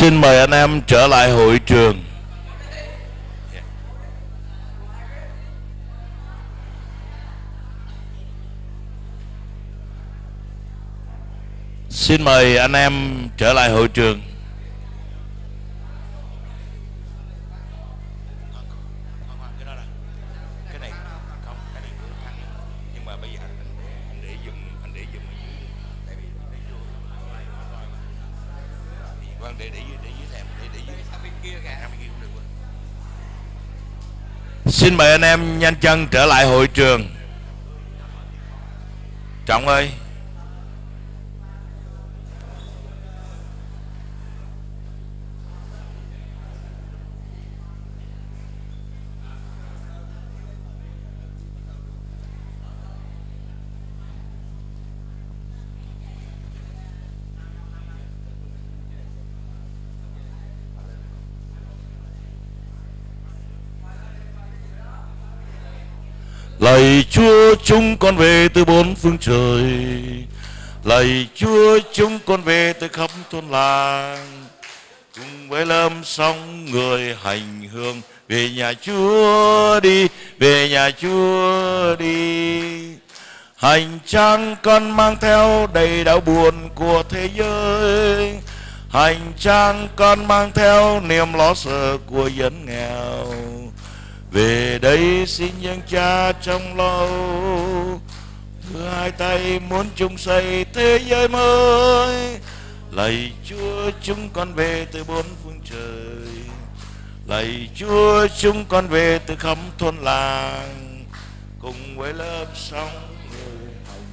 Xin mời anh em trở lại hội trường. Xin mời anh em trở lại hội trường. Xin mời anh em nhanh chân trở lại hội trường. Trọng ơi. Lạy Chúa, chúng con về từ bốn phương trời. Lạy Chúa, chúng con về từ khắp thôn làng, cùng với lâm sóng người hành hương về nhà Chúa đi, về nhà Chúa đi. Hành trang con mang theo đầy đau buồn của thế giới, hành trang con mang theo niềm lo sợ của dân nghèo. Về đây xin nhân Cha trong lâu, đưa hai tay muốn chung xây thế giới mới. Lạy Chúa, chúng con về từ bốn phương trời. Lạy Chúa, chúng con về từ khắp thôn làng, cùng với lớp sóng người hành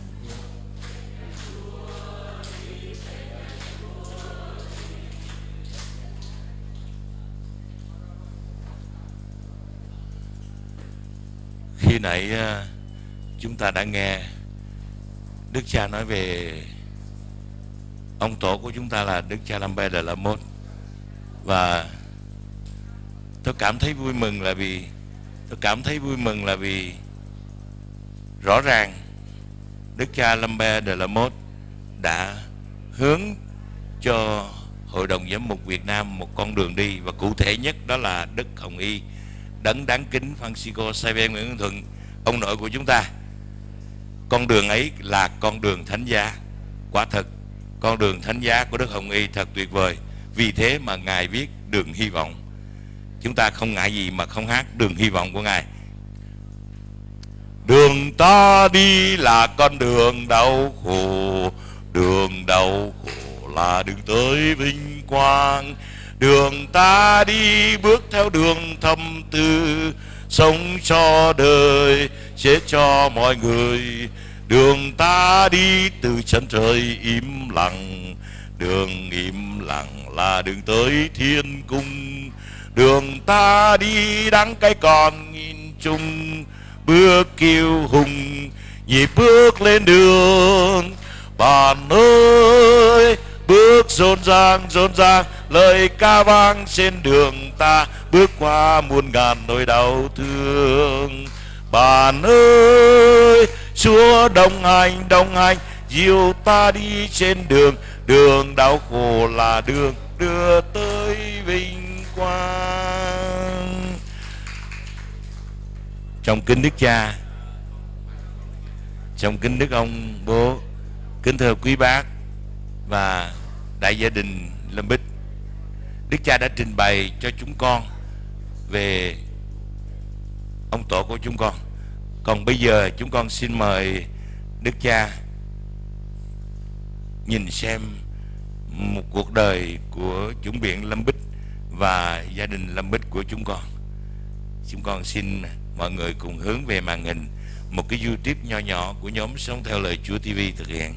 Khi nãy chúng ta đã nghe Đức Cha nói về ông tổ của chúng ta là Đức Cha Lambert de la Mothe, và tôi cảm thấy vui mừng là vì tôi cảm thấy vui mừng là vì rõ ràng Đức Cha Lambert de la Mothe đã hướng cho Hội đồng Giám mục Việt Nam một con đường đi, và cụ thể nhất đó là Đức Hồng Y đấng đáng kính Francisco Xavier Nguyễn Văn Thuận, ông nội của chúng ta. Con đường ấy là con đường thánh giá. Quả thật con đường thánh giá của Đức Hồng Y thật tuyệt vời. Vì thế mà Ngài viết đường hy vọng. Chúng ta không ngại gì mà không hát đường hy vọng của Ngài. Đường ta đi là con đường đau khổ, đường đau khổ là đường tới vinh quang. Đường ta đi bước theo đường thâm tư, sống cho đời, chết cho mọi người. Đường ta đi từ chân trời im lặng, đường im lặng là đường tới thiên cung. Đường ta đi đắng cay còn nghìn chung, bước kiêu hùng nhịp bước lên đường. Bạn ơi, bước rộn ràng rộn ràng, lời ca vang trên đường ta, bước qua muôn ngàn nỗi đau thương. Bạn ơi, Chúa đồng hành đồng hành, dìu ta đi trên đường, đường đau khổ là đường đưa tới vinh quang. Trong kính Đức Cha, trong kính Đức ông Bố, kính thưa quý bác và đại gia đình Lâm Bích, Đức Cha đã trình bày cho chúng con về ông tổ của chúng con. Còn bây giờ chúng con xin mời Đức Cha nhìn xem một cuộc đời của chủng viện Lâm Bích và gia đình Lâm Bích của chúng con. Chúng con xin mọi người cùng hướng về màn hình một cái YouTube nho nhỏ của nhóm Sống Theo Lời Chúa ti vi thực hiện.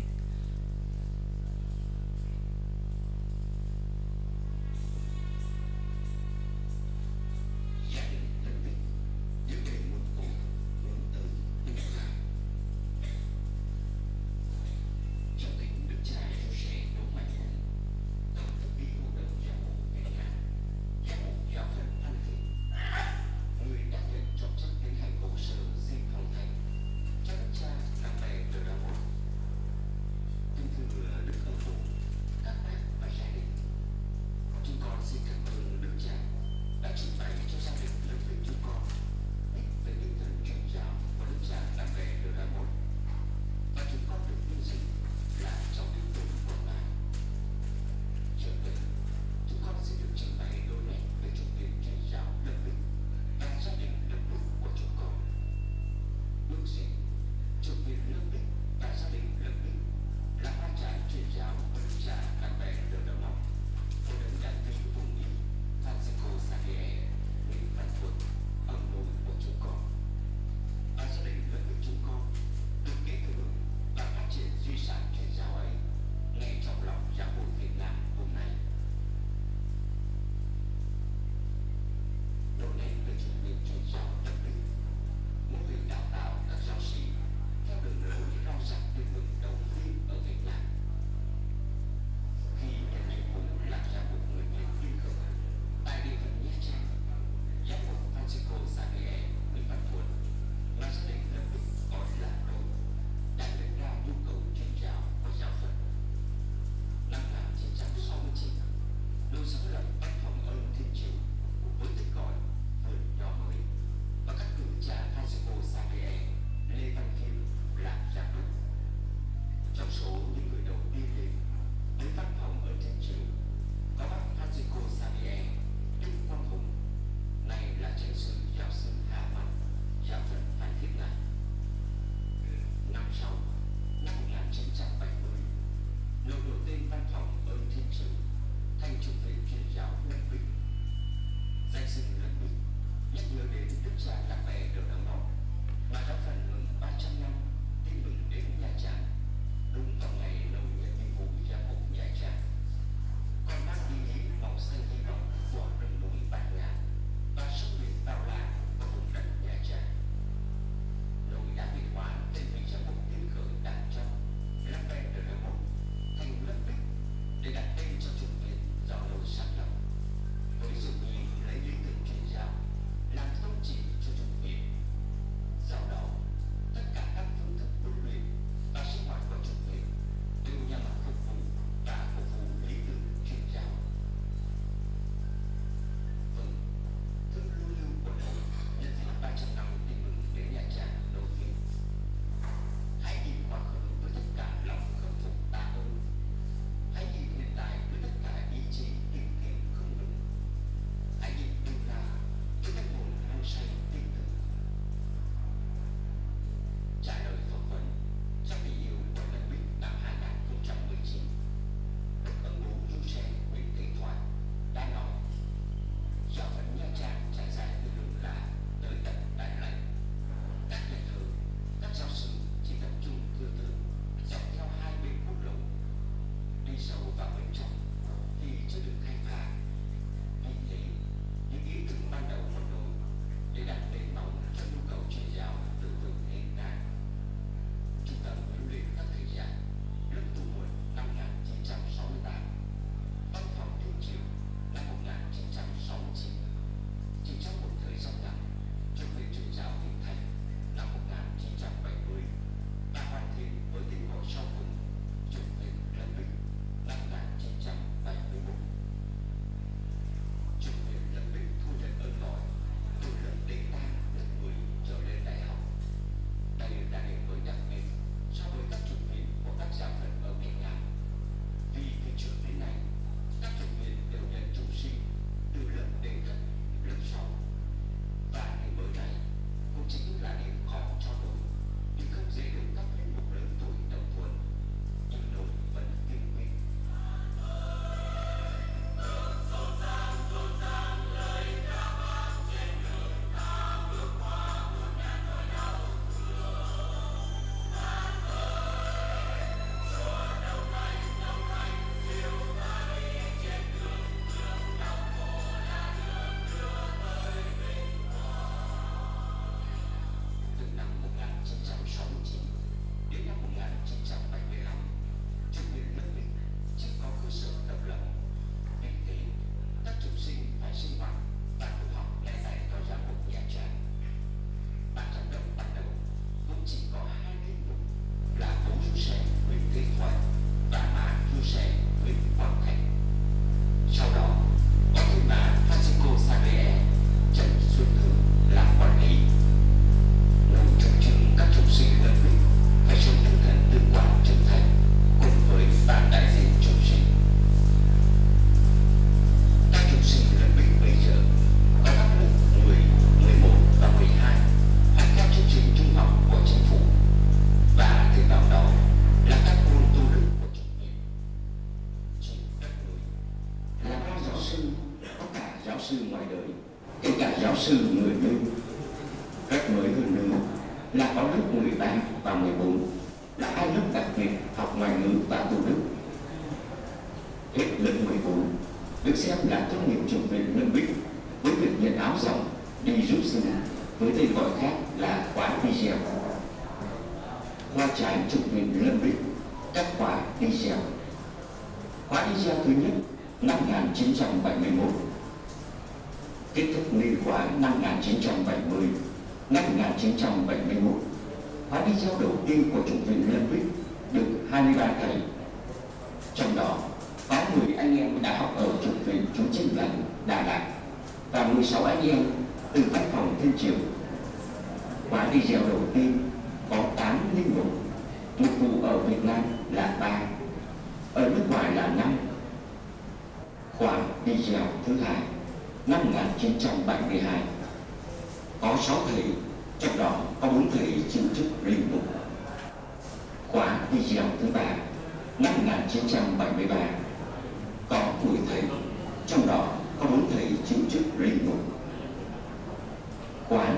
văn phòng ơn thiên sự, thanh trục viện truyền giáo Lâm Bích. Danh xưng Lâm Bích nhắc nhớ đến đức cha Lạc Bè được đóng mộng mà đã phần hưởng ba trăm năm tin mừng đến Nha Trang, đúng vào ngày đầu nhận nhiệm vụ giám mục Nha Trang. Còn mang ý nghĩa màu xanh hy vọng của rừng núi Bát Ngàn và sông biển bao la của vùng đất Nha Trang. Nỗi đã bị hóa trên vị giám mục tiến khởi đàn trong Lạc Bè được đóng mộng thành Lâm Bích để đặt tên cho chủng viện do lối sáng lập, với dụng ý lấy lý tưởng truyền giáo làm tôn chỉ cho chủng viện. Sau đó, tất cả các phương thức huấn luyện và sinh hoạt của chủng viện đều nhằm phục vụ và phục vụ lý tưởng truyền giáo. Vâng, thư lưu lưu của đội nhân dịp ba trăm năm tin mừng đến Nha Trang đầu tiên. Hãy nhìn quá khứ với tất cả lòng khâm phục tạ ơn. Hãy nhìn hiện tại với tất cả ý chí tìm kiếm không ngừng. Hãy nhìn tương lai với các nguồn hăng say tin tưởng. Trả lời phỏng vấn trong tình yêu của Lâm Bích năm hai nghìn không trăm mười chín, Đức ân bố Du Xe Nguyễn Thế Thoại đã nói: giáo phận Nha Trang trải dài từ đường Lạ tới tận Đại Lãnh. Các nhà thờ, các giáo sư chỉ tập trung thưa thớt dọc theo hai bên quốc lộ. Đi sâu vào bên trong thì chưa được khai phá. Vì thế, những ý tưởng ban đầu một đội để đặt nền móng cho nhu cầu truyền giáo từ từ hiện đại. Trung tâm huấn luyện các thầy giảng lớp tu muội năm một nghìn chín trăm sáu mươi tám, văn phòng thiên triều năm một nghìn chín trăm sáu mươi chín. Chỉ trong một thời gian ngắn, chủng viện truyền giáo hình thành năm một nghìn chín trăm bảy mươi và hoàn thiện với tên gọi sau cùng chủng viện Lâm Bích năm một nghìn chín trăm bảy mươi mốt. Chủng viện Lâm Bích thu nhận ơn gọi từ lớp đệ tam lớp mười trở lên đại học. Đây là điểm mới đặc biệt so với các chủng viện của các giáo phận ở miền Nam. Vì từ trước đến nay, các chủng viện đều nhận trùng sinh từ lớp đệ thất, lớp sáu. Và điểm mới này cũng chính là điểm khó cho đội, vì không dễ được các linh mục lớn tuổi đồng thuận, nhưng đội vẫn kiên quyết. Từ năm một nghìn chín trăm sáu mươi chín đến năm một nghìn chín trăm bảy mươi lăm, chủng viện Lâm Bích chưa có cơ sở độc lập. Vì thế, các chủng sinh phải sinh hoạt và tu học ngay tại tòa giám mục Nha Trang. Ban giám đốc ban đầu cũng chỉ có hai linh mục là bố Du Xe Nguyễn Thế Thoại và má Du Xe Nguyễn Quang Thành. Sau đó, có thêm bà Francisco Xavier, Trần Xuân Thương làm quản lý. Nội thực chứng các chủng sinh Lâm Bích phải sống tinh thần tương quan chân thành cùng với ban đại diện chủng sinh. Các chủng sinh Lâm Bích bây giờ có các lớp mười, mười một và mười hai học theo chương trình trung học của chính phủ, và thêm vào đó là các môn tu đức của chủng viện. Trên đất núi là ba giáo sư, có cả giáo sư ngoài đời, kể cả giáo sư người Lưu. Rất mới hơn nữa là có lớp mười ba và mười bốn là hai lớp đặc biệt học ngoại ngữ và tu đức. Hết lớp mười bốn được xem là tốt nghiệp chủng viện Lâm Bích với việc nhận áo rộng đi giúp sinh với tên gọi khác là khóa video. Khoa trái chủng viện Lâm Bích, các khóa video. Khóa video thứ nhất năm một nghìn chín trăm bảy mươi mốt, kết thúc niên khóa năm một nghìn chín trăm bảy mươi. Năm một nghìn chín trăm bảy mươi mốt, khóa video đầu tiên của chủng viện Lâm Bích được hai mươi ba thầy. Trong đó có mười anh em đã học ở chủng viện Chú Chinh Lành, Đà Lạt và mười sáu anh em từ văn phòng Thiên Triều. Khóa video đầu tiên có tám linh mục, mục vụ ở Việt Nam là ba, ở nước ngoài là năm. Khóa video thứ hai năm một nghìn chín trăm bảy mươi hai có sáu thầy, trong đó có bốn thầy chịu chức linh mục. Khóa video thứ ba năm một nghìn chín trăm bảy mươi ba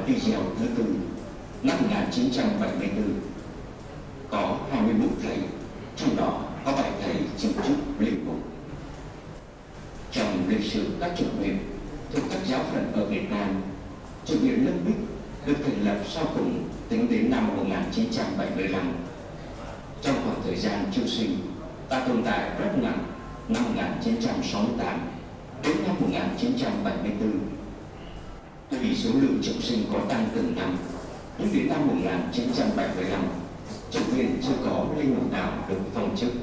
video thứ tư năm một nghìn chín trăm bảy mươi tư. Có hai mươi mốt thầy, trong đó có bảy thầy chịu chức linh mục. Trong lịch sử các chủ nhiệm thuộc các giáo phận ở Việt Nam, chủ nhiệm Lâm Bích được thành lập sau cùng tính đến năm một nghìn chín trăm bảy mươi lăm. Trong khoảng thời gian chiêu sinh, ta tồn tại rất ngắn năm một nghìn chín trăm sáu mươi tám đến năm một nghìn chín trăm bảy mươi tư. Tuy số lượng chiêu sinh có tăng từng năm, nhưng đến năm một nghìn chín trăm bảy mươi lăm, chủ viện chưa có linh mục nào được phong chức.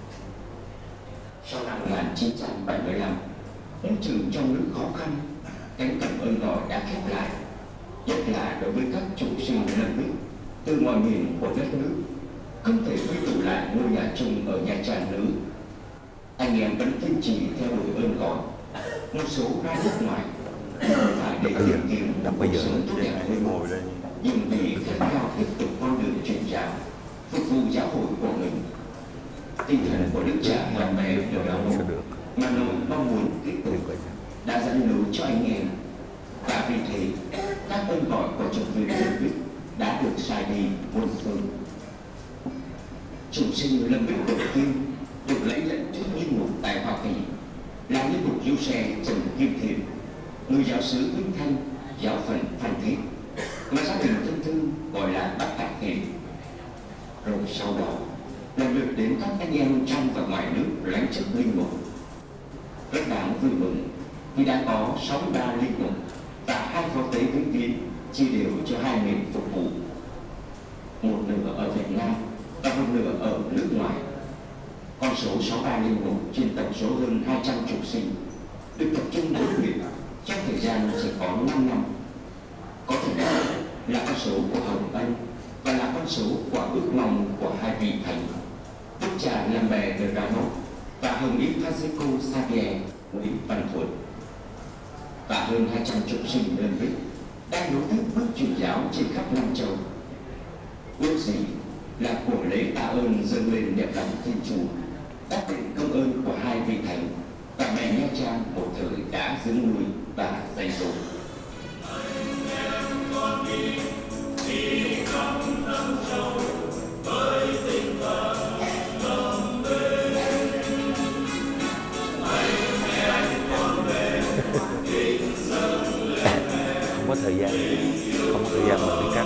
Sau năm một nghìn chín trăm bảy mươi lăm, môi trường trong nước khó khăn, cánh cổng ơn gọi đã khép lại, nhất là đối với các chủ sinh Lâm Bích từ mọi miền của đất nước, không thể quy tụ lại ngôi nhà chung ở Nha Trang nữa. Anh em vẫn kiên trì theo đuổi ơn gọi, một số ra nước ngoài không phải để tìm kiếm cuộc sống tốt đẹp hơn, nhưng vì khát khao tiếp tục con đường truyền giáo, phục vụ giáo hội của mình. Tinh thần của Đức Cha Hoàn Mẹ ở đó mà nội mong muốn tiếp tục đã dẫn lối cho anh em, và vì thế các ơn gọi của chủ viện Lâm Bích đã được sai đi muôn phương. Chủ sinh Lâm Bích đầu tiên được lấy lệnh chức linh mục tại Hoa Kỳ là linh mục Diêu Xe Trần Kim Thiện, người giáo xứ Vĩnh Thanh, giáo phận Phan Thiết, mà gia đình thân thương gọi là Bác Tạc Thiện. Rồi sau đó lần lượt đến các anh em trong và ngoài nước lãnh chức linh mục. Rất đáng vui mừng vì đã có sáu mươi ba linh mục và hai phó tế vĩnh viễn chia đều cho hai miền phục vụ, một nửa ở Việt Nam và một nửa ở nước ngoài. Con số sáu mươi ba linh mục trên tổng số hơn hai trăm chủ sinh được tập trung huấn luyện trong thời gian chỉ có năm năm. Có thể nói là con số của hồng ân và là con số của ước mong của hai vị thánh Đức Cha Lambert de Ramos và Hồng Y Francisco Xavier Nguyễn Văn Thuận. Và hơn hai trăm chủ sinh đơn vị đang nối tiếp bước truyền giáo trên khắp Nam Châu. Ước gì là của lễ tạ ơn dâng lên niềm lòng Thiên Chúa, đáp đền công ơn của hai vị thánh và mẹ Nha Trang một thời đã dưỡng nuôi và dạy dỗ. Không có thời gian, không có thời gian mà đi cắt.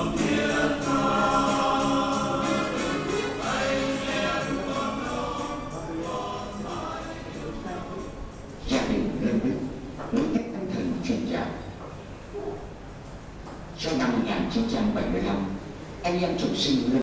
Gia đình Lâm Bích nối tiếp tinh thần truyền giáo. Sau năm một nghìn chín trăm bảy mươi lăm, anh em chủ sinh